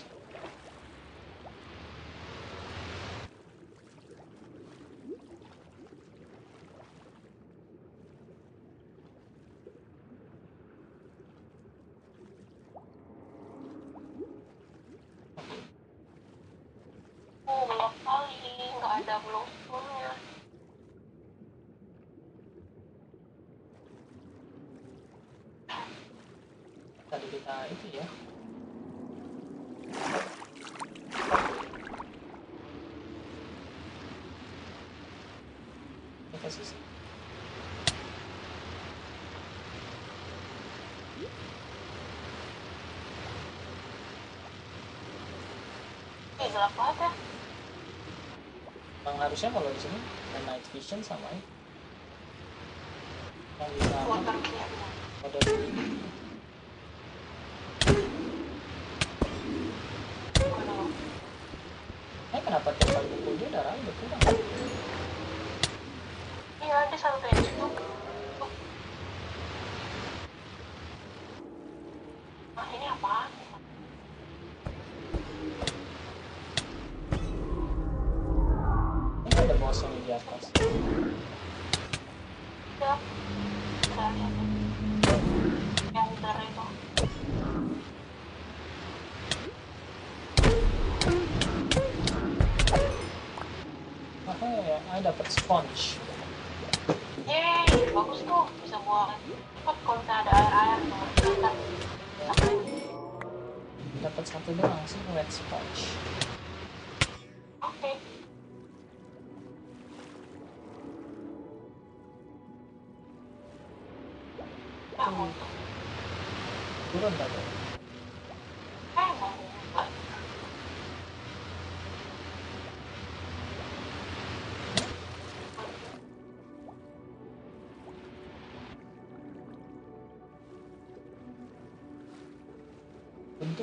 [SPEAKER 1] Oh, gelap kali, nggak ada blosomnya.
[SPEAKER 2] Tadi kita itu ya. Kita sisi.
[SPEAKER 1] Ih, gelap banget ya.
[SPEAKER 2] Bang harusnya kalau di sini ada night vision sama ya. Yang bisa
[SPEAKER 1] Water clear.
[SPEAKER 2] pada
[SPEAKER 1] Waduh.
[SPEAKER 2] eh kenapa tiap kali mukul dia darahnya udah kurang?
[SPEAKER 1] Iya, dia satu range tuh. Nah, ini apaan?
[SPEAKER 2] Ini ada bos yang di atas.
[SPEAKER 1] Ya, udah lihat. Yang dari itu.
[SPEAKER 2] I dapat sponge.
[SPEAKER 1] Yeay, bagus tuh, bisa buat cepet kalau misalnya ada air-air tuh, ntar sampai
[SPEAKER 2] Dapat satu doang sih red sponge.
[SPEAKER 1] oke. Ya,
[SPEAKER 2] Hmm.
[SPEAKER 1] untuk
[SPEAKER 2] Turun tadi.
[SPEAKER 1] eh mau buka.
[SPEAKER 2] Tentu.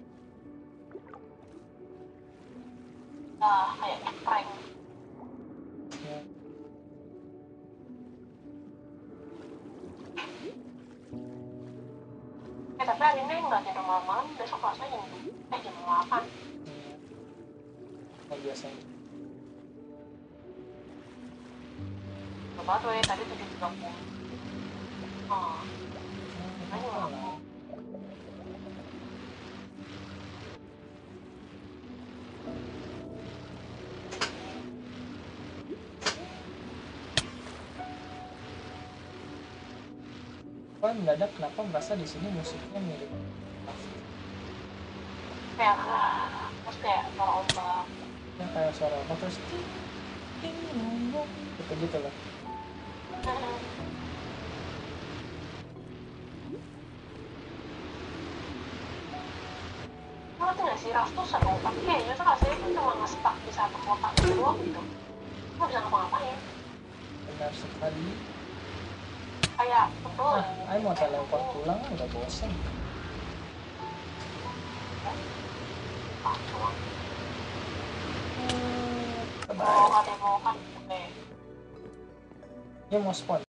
[SPEAKER 1] Nah, kayak prank.
[SPEAKER 2] Ya.
[SPEAKER 1] Eh tapi hari ini nggak tidur malam-malam, besok kelasnya jam eh jam delapan.
[SPEAKER 2] Kayak biasanya.
[SPEAKER 1] Coba tuh ya, tadi tujuh tiga puluh. Oh,
[SPEAKER 2] Nah,
[SPEAKER 1] ayo
[SPEAKER 2] apa
[SPEAKER 1] aku.
[SPEAKER 2] lah. Kok mendadak kenapa merasa di sini musiknya mirip
[SPEAKER 1] Kayak ah, terus kayak suara ombak.
[SPEAKER 2] ya, kayak suara apa terus ting ting nung gitu gitu loh.
[SPEAKER 1] Hmm. Lo ngerti gak sih, Raf tuh seru, tapi kayaknya tuh rasanya tuh cuma nge-stuck di satu kotak itu doang gitu. Lo bisa ngapa-ngapain.
[SPEAKER 2] Benar sekali.
[SPEAKER 1] Kayak betul.
[SPEAKER 2] Ah, I mau teleport pulang udah bosen.
[SPEAKER 1] Ah, cuma
[SPEAKER 2] Hmm,
[SPEAKER 1] kalau
[SPEAKER 2] bye.
[SPEAKER 1] ada mau kan, oke.
[SPEAKER 2] Dia mau spawn.